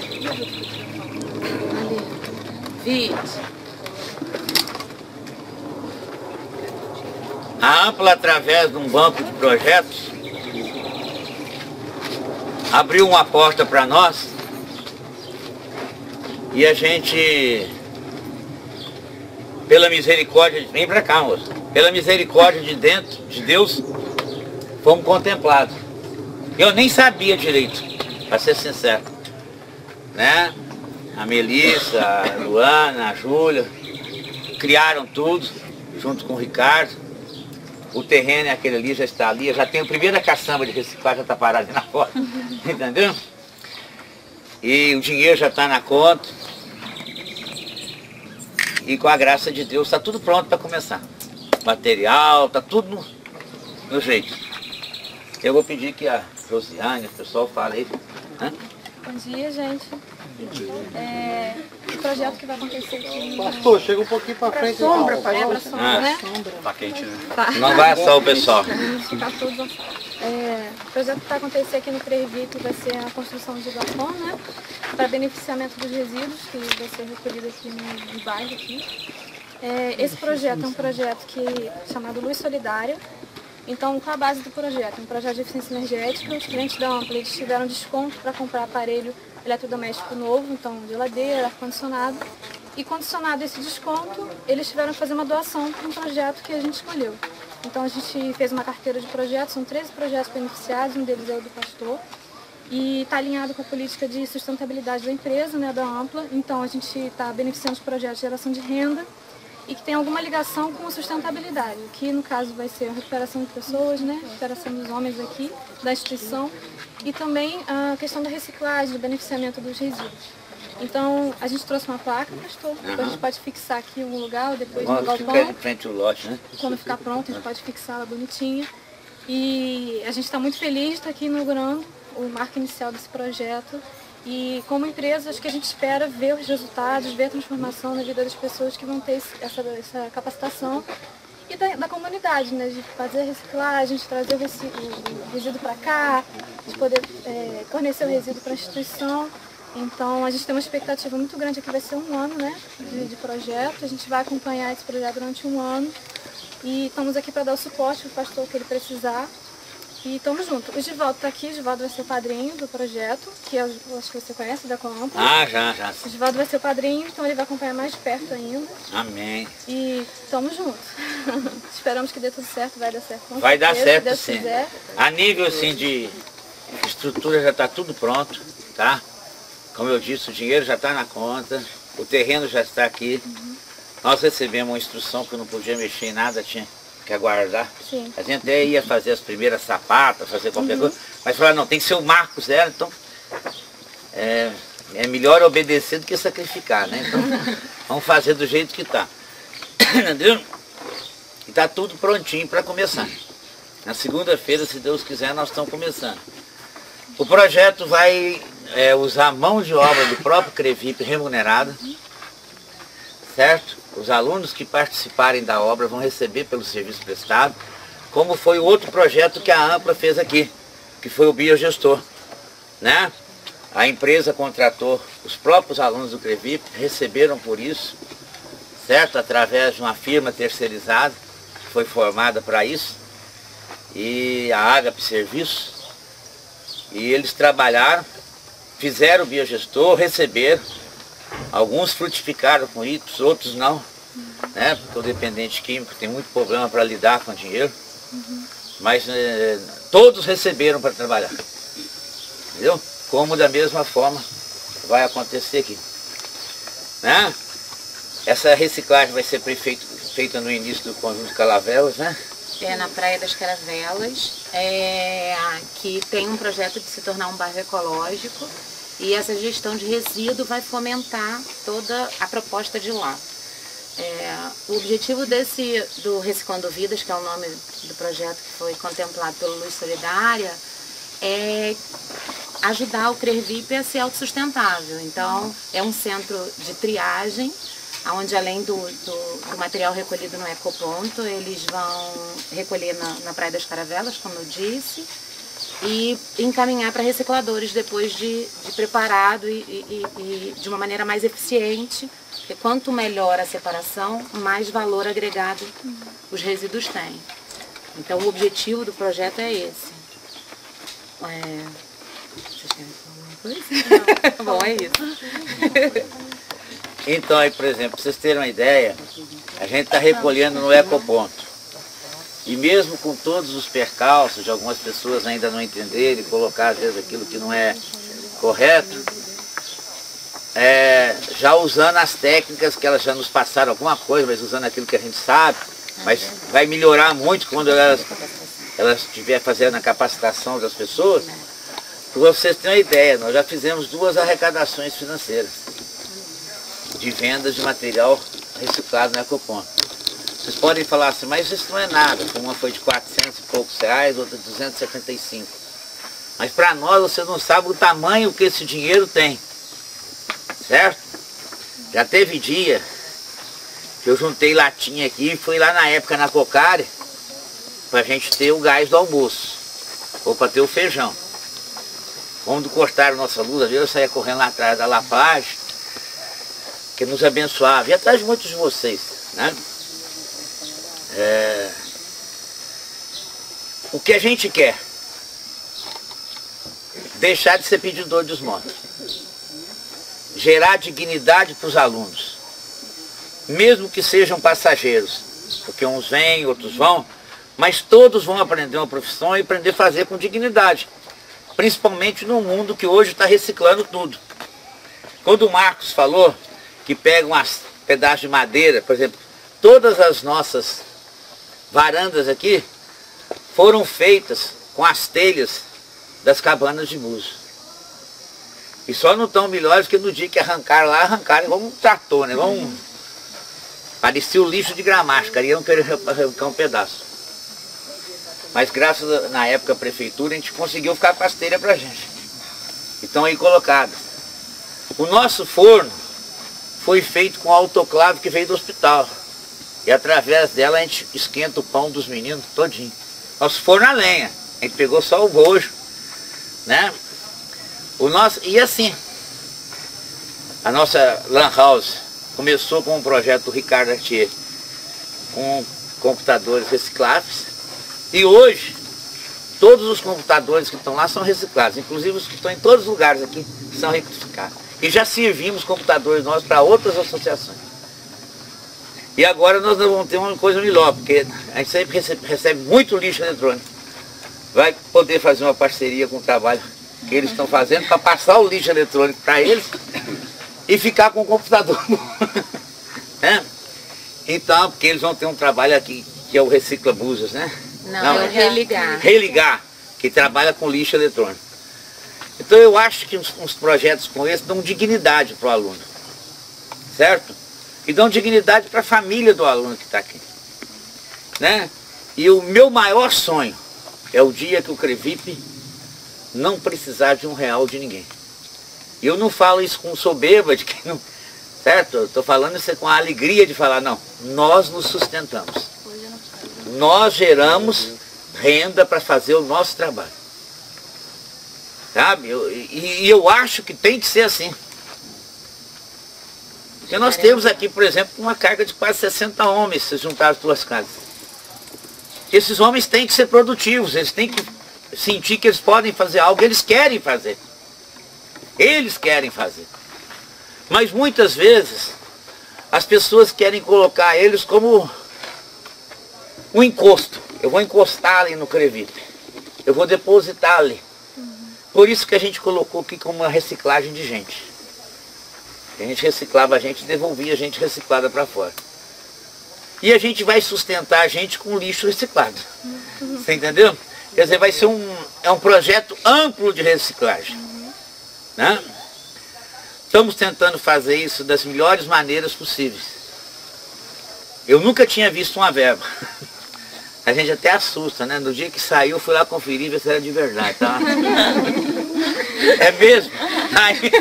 A Ampla, através de um banco de projetos, abriu uma porta para nós e a gente, pela misericórdia, vem para cá, moço, pela misericórdia de dentro, de Deus, fomos contemplados. Eu nem sabia direito, para ser sincero, né? A Melissa, a Luana, a Júlia, criaram tudo, junto com o Ricardo. O terreno é aquele ali, já está ali, já tem a primeira caçamba de reciclagem, já está parada ali na porta, entendeu? E o dinheiro já está na conta. E com a graça de Deus está tudo pronto para começar. Material, está tudo no jeito. Eu vou pedir que a Josiane, o pessoal fale aí. Né? Bom dia, gente. O projeto que vai acontecer aqui... Pastor, chega um pouquinho para frente. Sombra, pra sombra, né? Tá quente, né? Tá. Não vai assar o pessoal. Ficar todos assados. O projeto que vai acontecer aqui no Crevip vai ser a construção de galpão, né? Para beneficiamento dos resíduos, que vai ser recolhido aqui no bairro aqui. Esse projeto é um projeto chamado Luz Solidária. Então, qual a base do projeto? Um projeto de eficiência energética. Os clientes da Ampla eles tiveram desconto para comprar aparelho eletrodoméstico novo, então geladeira, ar-condicionado. E condicionado esse desconto, eles tiveram que fazer uma doação para um projeto que a gente escolheu. Então a gente fez uma carteira de projetos, são 13 projetos beneficiados, um deles é o do pastor. E está alinhado com a política de sustentabilidade da empresa, né, da Ampla. Então a gente está beneficiando os projetos de geração de renda e que tem alguma ligação com a sustentabilidade, que no caso vai ser a recuperação de pessoas, né, recuperação dos homens aqui, da instituição, e também a questão da reciclagem, do beneficiamento dos resíduos. Então, a gente trouxe uma placa, pastor, a gente pode fixar aqui em algum lugar, ou depois no galpão. Fica de frente ao lote, né? Quando ficar pronto, a gente pode fixar ela bonitinha. E a gente está muito feliz de estar aqui inaugurando o marco inicial desse projeto. E como empresa, acho que a gente espera ver os resultados, ver a transformação na vida das pessoas que vão ter essa capacitação. E da comunidade, né? De fazer a reciclagem, de trazer o resíduo para cá, de poder fornecer o resíduo para a instituição. Então a gente tem uma expectativa muito grande aqui, vai ser um ano, né, de projeto. A gente vai acompanhar esse projeto durante um ano. E estamos aqui para dar o suporte para o pastor que ele precisar. E estamos juntos. O Givaldo está aqui, o Givaldo vai ser o padrinho do projeto, que eu acho que você conhece, da Coampla. Ah, já. O Givaldo vai ser o padrinho, então ele vai acompanhar mais de perto ainda. Amém. E estamos juntos. Esperamos que dê tudo certo, vai dar certo. Vai dar certo, Deus sim. quiser. A nível assim de estrutura já está tudo pronto, tá? Como eu disse, o dinheiro já está na conta, o terreno já está aqui. Nós recebemos uma instrução que eu não podia mexer em nada, tinha que aguardar. Sim. A gente até ia fazer as primeiras sapatas, fazer qualquer coisa, mas falaram, não, tem que ser o Marcos dela, então é melhor obedecer do que sacrificar, né? Então vamos fazer do jeito que está. Entendeu? E está tudo prontinho para começar. Na segunda-feira, se Deus quiser, nós estamos começando. O projeto vai usar a mão de obra do próprio CREVIP remunerada, certo? Os alunos que participarem da obra vão receber pelo serviço prestado, como foi o outro projeto que a Ampla fez aqui, que foi o Biogestor, né? A empresa contratou os próprios alunos do CREVIP, receberam por isso, certo? Através de uma firma terceirizada, que foi formada para isso, e a Agape Serviços, e eles trabalharam, fizeram o Biogestor, receberam, alguns frutificaram com isso, outros não, né? Porque o dependente químico tem muito problema para lidar com dinheiro, mas todos receberam para trabalhar, entendeu? Como da mesma forma vai acontecer aqui, né? Essa reciclagem vai ser feita no início do conjunto Caravelas, né? Na Praia das Caravelas, que tem um projeto de se tornar um bairro ecológico, e essa gestão de resíduo vai fomentar toda a proposta de lá. O objetivo do Reciclando Vidas, que é o nome do projeto que foi contemplado pelo Luz Solidária, é ajudar o CREVIP a ser autossustentável. Então, é um centro de triagem, onde além do material recolhido no ecoponto, eles vão recolher na Praia das Caravelas, como eu disse, e encaminhar para recicladores depois de preparado e de uma maneira mais eficiente, porque quanto melhor a separação, mais valor agregado os resíduos têm. Então o objetivo do projeto é esse. Vocês querem falar alguma coisa? Bom, é isso. Então aí, por exemplo, para vocês terem uma ideia, a gente está recolhendo no ecoponto. E mesmo com todos os percalços de algumas pessoas ainda não entenderem, colocar às vezes aquilo que não é correto, já usando as técnicas que elas já nos passaram alguma coisa, mas usando aquilo que a gente sabe, mas vai melhorar muito quando elas estiverem fazendo a capacitação das pessoas. Para vocês terem uma ideia, nós já fizemos 2 arrecadações financeiras de vendas de material reciclado no ecoponto. Vocês podem falar assim, mas isso não é nada. Uma foi de 400 e poucos reais, outra de 275. Mas para nós, você não sabe o tamanho que esse dinheiro tem. Certo? Já teve dia que eu juntei latinha aqui e fui lá na época na Cocari para a gente ter o gás do almoço. Ou para ter o feijão. Quando cortaram nossa luz, às vezes eu saía correndo lá atrás da Lapage, que nos abençoava, e atrás de muitos de vocês, né? O que a gente quer? Deixar de ser pedidor de esmola. Gerar dignidade para os alunos. Mesmo que sejam passageiros. Porque uns vêm, outros vão, mas todos vão aprender uma profissão e aprender a fazer com dignidade. Principalmente no mundo que hoje está reciclando tudo. Quando o Marcos falou que pega um pedaço de madeira, por exemplo, todas as nossas varandas aqui foram feitas com as telhas das cabanas de muso. E só não estão melhores que no dia que arrancaram lá, arrancaram igual um trator, né? Parecia o lixo de gramática, iam querer arrancar um pedaço. Mas graças na época à prefeitura, a gente conseguiu ficar com as telhas pra gente. Então aí colocadas. O nosso forno foi feito com autoclave que veio do hospital. E através dela a gente esquenta o pão dos meninos todinho. Nosso forno a lenha. A gente pegou só o bojo, né? E assim, a nossa Lan House começou com um projeto do Ricardo Artier, com computadores recicláveis. E hoje, Todos os computadores que estão lá são reciclados, inclusive os que estão em todos os lugares aqui são rectificados. E já servimos computadores nossos para outras associações. E agora nós vamos ter uma coisa melhor, porque a gente sempre recebe muito lixo eletrônico. Vai poder fazer uma parceria com o trabalho que eles estão fazendo para passar o lixo eletrônico para eles e ficar com o computador. Né? Então, porque eles vão ter um trabalho aqui, que é o Recicla Busas, né? Não, é o Religar. Religar, que trabalha com lixo eletrônico. Então eu acho que uns projetos como esse dão dignidade para o aluno, certo? E dão dignidade para a família do aluno que está aqui, né? E o meu maior sonho é o dia que o CREVIP não precisar de R$1 de ninguém. E eu não falo isso com soberba de quem não... Certo? Eu estou falando isso com a alegria de falar, não, nós nos sustentamos. Nós geramos renda para fazer o nosso trabalho. Sabe? E eu acho que tem que ser assim. Porque nós temos aqui, por exemplo, uma carga de quase 60 homens, se juntar as duas casas. Esses homens têm que ser produtivos, eles têm que sentir que eles podem fazer algo, eles querem fazer. Eles querem fazer. Mas muitas vezes, as pessoas querem colocar eles como um encosto. Eu vou encostar ali no CREVIP. Eu vou depositar ali. Por isso que a gente colocou aqui como uma reciclagem de gente. A gente reciclava a gente e devolvia a gente reciclada para fora. E a gente vai sustentar a gente com lixo reciclado. Você entendeu? Quer dizer, vai ser um projeto amplo de reciclagem. Né? Estamos tentando fazer isso das melhores maneiras possíveis. Eu nunca tinha visto uma verba. A gente até assusta, né? No dia que saiu, eu fui lá conferir ver se era de verdade, tá? É mesmo? Aí,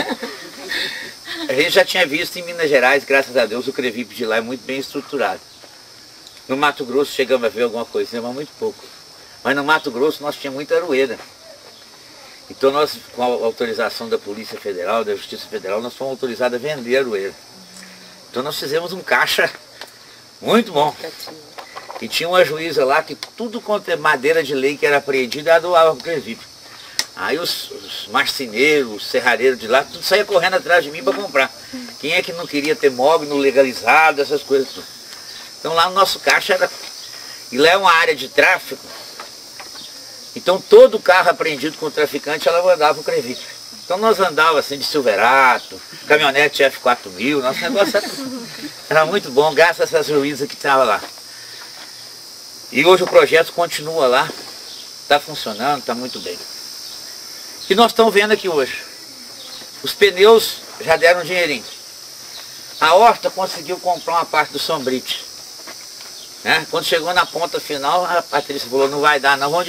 a gente já tinha visto em Minas Gerais, graças a Deus, o CREVIP de lá é muito bem estruturado. No Mato Grosso chegamos a ver alguma coisinha, mas muito pouco. Mas no Mato Grosso nós tínhamos muita aroeira. Então nós, com a autorização da Polícia Federal, da Justiça Federal, nós fomos autorizados a vender aroeira. Então nós fizemos um caixa muito bom. E tinha uma juíza lá que tudo quanto é madeira de lei que era apreendida, ela doava para o CREVIP. Aí os marceneiros, os serrareiros de lá, tudo saía correndo atrás de mim para comprar. Quem é que não queria ter mogno legalizado, essas coisas tudo. Então lá no nosso caixa era... E lá é uma área de tráfico. Então todo carro apreendido com o traficante, ela mandava o CREVIP. Então nós andávamos assim de Silverato, caminhonete F4000, nosso negócio era muito bom, graças a essas juízas que estavam lá. E hoje o projeto continua lá, está funcionando, está muito bem. E nós estamos vendo aqui hoje. Os pneus já deram um dinheirinho. A horta conseguiu comprar uma parte do Sombrite. Né? Quando chegou na ponta final, a Patrícia falou, não vai dar não, vamos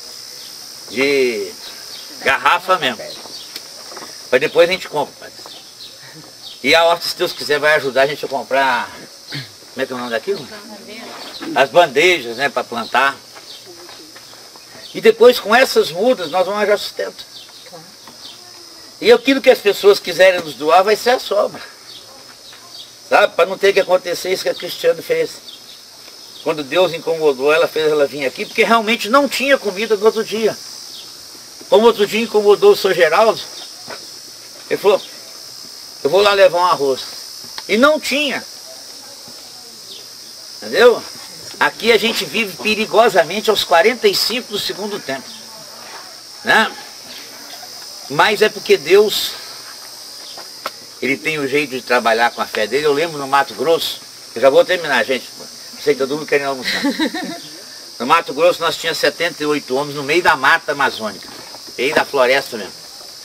de garrafa mesmo. Mas depois a gente compra, Patrícia. E a horta, se Deus quiser, vai ajudar a gente a comprar... Como é que é o nome daquilo? As bandejas, né, para plantar. E depois com essas mudas nós vamos arranjar sustento. E aquilo que as pessoas quiserem nos doar vai ser a sobra. Sabe? Para não ter que acontecer isso que a Cristiane fez. Quando Deus incomodou, ela fez ela vir aqui, porque realmente não tinha comida no outro dia. Como outro dia incomodou o Sr. Geraldo, ele falou, eu vou lá levar um arroz. E não tinha. Entendeu? Aqui a gente vive perigosamente aos 45 do segundo tempo. Né? Mas é porque Deus, Ele tem o jeito de trabalhar com a fé dele. Eu lembro no Mato Grosso, eu já vou terminar, gente, sei que todo mundo querendo almoçar. No Mato Grosso nós tínhamos 78 homens no meio da mata amazônica, no meio da floresta mesmo.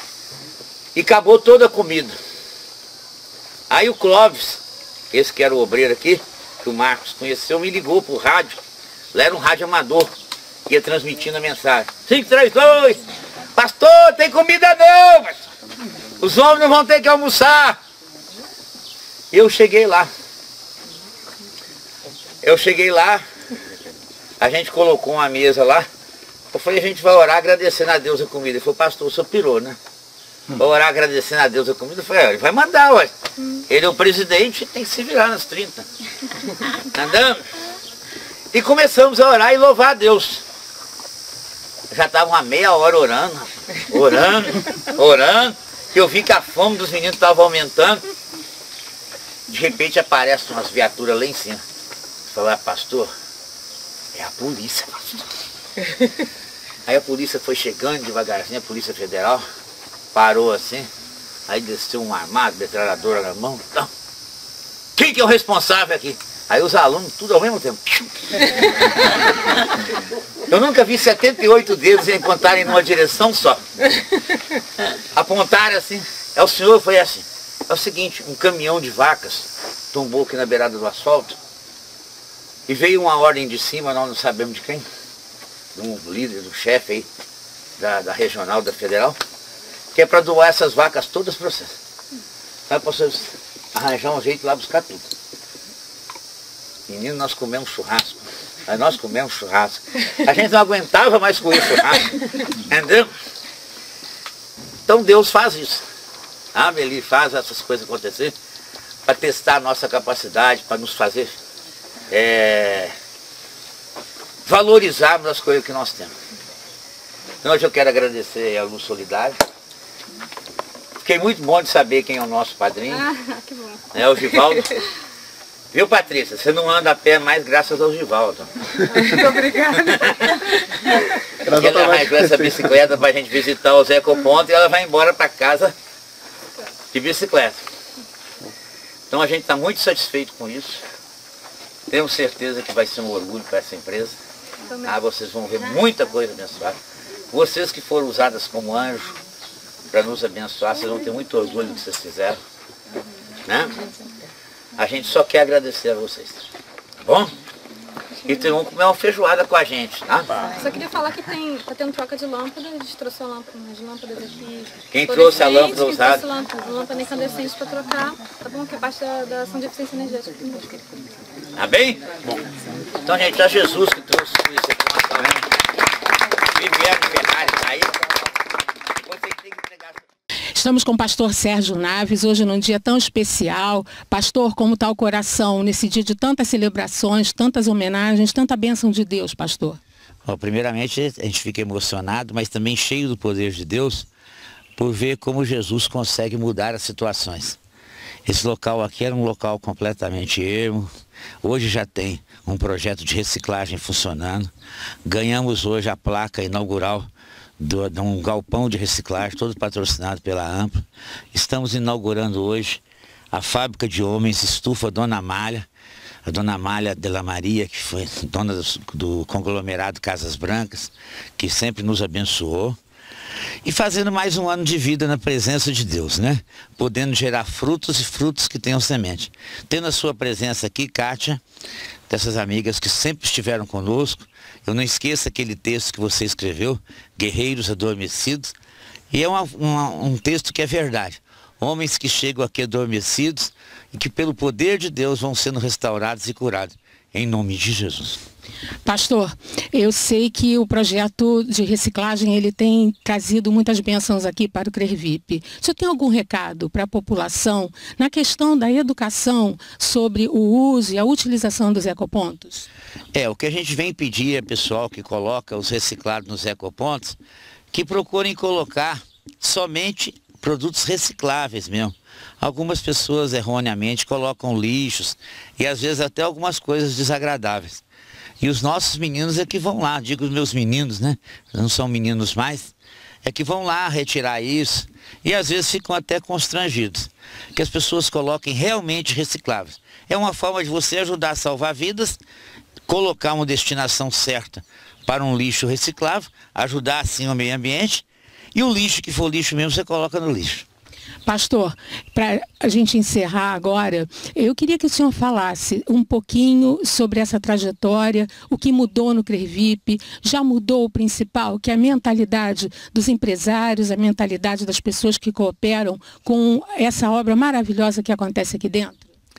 E acabou toda a comida. Aí o Clóvis, esse que era o obreiro aqui, que o Marcos conheceu, me ligou pro rádio. Lá era um rádio amador, que ia transmitindo a mensagem. 532, pastor, tem comida não, pastor. Os homens não vão ter que almoçar. Eu cheguei lá. A gente colocou uma mesa lá. Eu falei, a gente vai orar agradecendo a Deus a comida. Ele falou, pastor, o senhor pirou, né? Vai orar agradecendo a Deus a comida. Eu falei, ele vai mandar, ué. Ele é o presidente, tem que se virar nas 30. Tá andando? E começamos a orar e louvar a Deus. Já estava uma meia hora orando, orando, que eu vi que a fome dos meninos estava aumentando. De repente aparecem umas viaturas lá em cima. Falei, pastor, é a polícia, pastor. Aí a polícia foi chegando devagarzinho, a Polícia Federal, parou assim, aí desceu um armado, metralhadora na mão. Então, quem que é o responsável aqui? Aí os alunos, tudo ao mesmo tempo. Eu nunca vi 78 dedos apontarem numa direção só. Apontaram assim. É o senhor, foi assim. É o seguinte, um caminhão de vacas tombou aqui na beirada do asfalto e veio uma ordem de cima, nós não sabemos de quem, de um líder, do chefe aí, da regional, da federal, que é para doar essas vacas todas para vocês. Aí para vocês arranjar um jeito lá buscar tudo. Menino, nós comemos churrasco. Aí nós comemos churrasco. A gente não aguentava mais comer churrasco. Entendeu? Então Deus faz isso. Ele faz essas coisas acontecer para testar a nossa capacidade, para nos fazer valorizarmos as coisas que nós temos. Então hoje eu quero agradecer a Luz Solidária. Fiquei muito bom de saber quem é o nosso padrinho. Que bom. É o Givaldo. Viu, Patrícia? Você não anda a pé mais graças ao Givaldo. Muito obrigada. Ela arranjou essa bicicleta para a gente visitar os ecopontos e ela vai embora para casa de bicicleta. Então a gente está muito satisfeito com isso. Temos certeza que vai ser um orgulho para essa empresa. Vocês vão ver muita coisa abençoada. Vocês que foram usadas como anjo para nos abençoar, vocês vão ter muito orgulho do que vocês fizeram. Né? A gente só quer agradecer a vocês. Tá bom? E vão comer uma feijoada com a gente, tá? Só queria falar que tá tendo troca de lâmpadas, a gente trouxe umas lâmpadas aqui. Quem trouxe a lâmpada usada? Quem trouxe lâmpada incandescente para trocar, tá bom? Que é parte da ação de eficiência energética. Tá bem? Bom. Então, gente, é Jesus que trouxe isso aqui, tá vendo? Viviane Ferrari tá aí. Você tem que entregar. Estamos com o pastor Sérgio Naves, hoje num dia tão especial. Pastor, como está o coração nesse dia de tantas celebrações, tantas homenagens, tanta bênção de Deus, pastor? Primeiramente, a gente fica emocionado, mas também cheio do poder de Deus, por ver como Jesus consegue mudar as situações. Esse local aqui era um local completamente ermo. Hoje já tem um projeto de reciclagem funcionando. Ganhamos hoje a placa inaugural de um galpão de reciclagem, todo patrocinado pela Ampla. Estamos inaugurando hoje a fábrica de homens Estufa Dona Amália, a Dona Amália de la Maria, que foi dona do conglomerado Casas Brancas, que sempre nos abençoou. E fazendo mais um ano de vida na presença de Deus, né? Podendo gerar frutos e frutos que tenham semente. Tendo a sua presença aqui, Kátia, dessas amigas que sempre estiveram conosco. Eu não esqueço aquele texto que você escreveu, Guerreiros Adormecidos. E é um texto que é verdade. Homens que chegam aqui adormecidos e que pelo poder de Deus vão sendo restaurados e curados. Em nome de Jesus. Pastor, eu sei que o projeto de reciclagem ele tem trazido muitas bênçãos aqui para o CRERVIP. O senhor tem algum recado para a população na questão da educação sobre o uso e a utilização dos ecopontos? O que a gente vem pedir é pessoal que coloca os reciclados nos ecopontos, que procurem colocar somente produtos recicláveis mesmo. Algumas pessoas erroneamente colocam lixos e às vezes até algumas coisas desagradáveis. E os nossos meninos é que vão lá, digo os meus meninos, né? Não são meninos mais, é que vão lá retirar isso e às vezes ficam até constrangidos. Que as pessoas coloquem realmente recicláveis. É uma forma de você ajudar a salvar vidas, colocar uma destinação certa para um lixo reciclável, ajudar assim o meio ambiente. E o lixo que for lixo mesmo, você coloca no lixo. Pastor, para a gente encerrar agora, eu queria que o senhor falasse um pouquinho sobre essa trajetória, o que mudou no CRERVIP, já mudou o principal, que é a mentalidade dos empresários, a mentalidade das pessoas que cooperam com essa obra maravilhosa que acontece aqui dentro?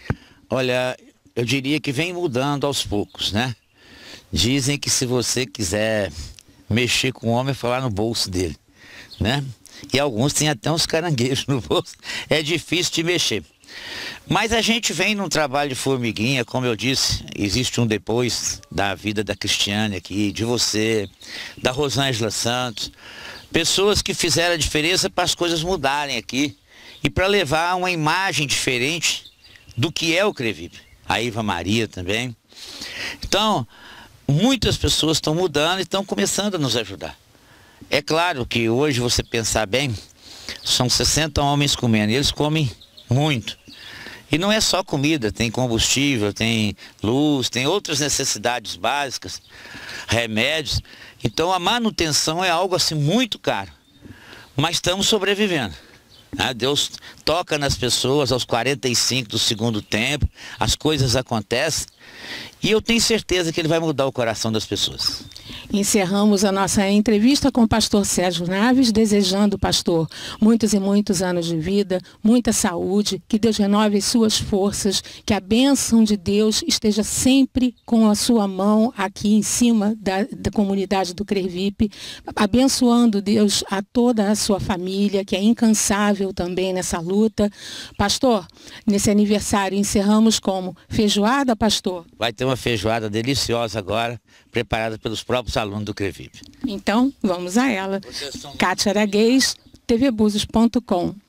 Olha, eu diria que vem mudando aos poucos, né? Dizem que se você quiser mexer com o homem, é falar no bolso dele, né? E alguns têm até uns caranguejos no bolso. É difícil de mexer. Mas a gente vem num trabalho de formiguinha, como eu disse, existe um depois da vida da Cristiane aqui, de você, da Rosângela Santos, pessoas que fizeram a diferença para as coisas mudarem aqui e para levar uma imagem diferente do que é o CREVIP. A Iva Maria também. Então, muitas pessoas estão mudando e estão começando a nos ajudar. É claro que hoje, você pensar bem, são 60 homens comendo, e eles comem muito. E não é só comida, tem combustível, tem luz, tem outras necessidades básicas, remédios. Então a manutenção é algo assim muito caro. Mas estamos sobrevivendo. Deus toca nas pessoas aos 45 do segundo tempo, as coisas acontecem. E eu tenho certeza que ele vai mudar o coração das pessoas. Encerramos a nossa entrevista com o pastor Sérgio Naves, desejando, pastor, muitos e muitos anos de vida, muita saúde, que Deus renove as suas forças, que a bênção de Deus esteja sempre com a sua mão aqui em cima da comunidade do CREVIP, abençoando, Deus, a toda a sua família, que é incansável também nessa luta. Pastor, nesse aniversário encerramos como feijoada, pastor? Vai ter uma feijoada deliciosa agora, preparada pelos próprios alunos do CREVIP. Então, vamos a ela. Kátia Araguês, tvbúzios.com.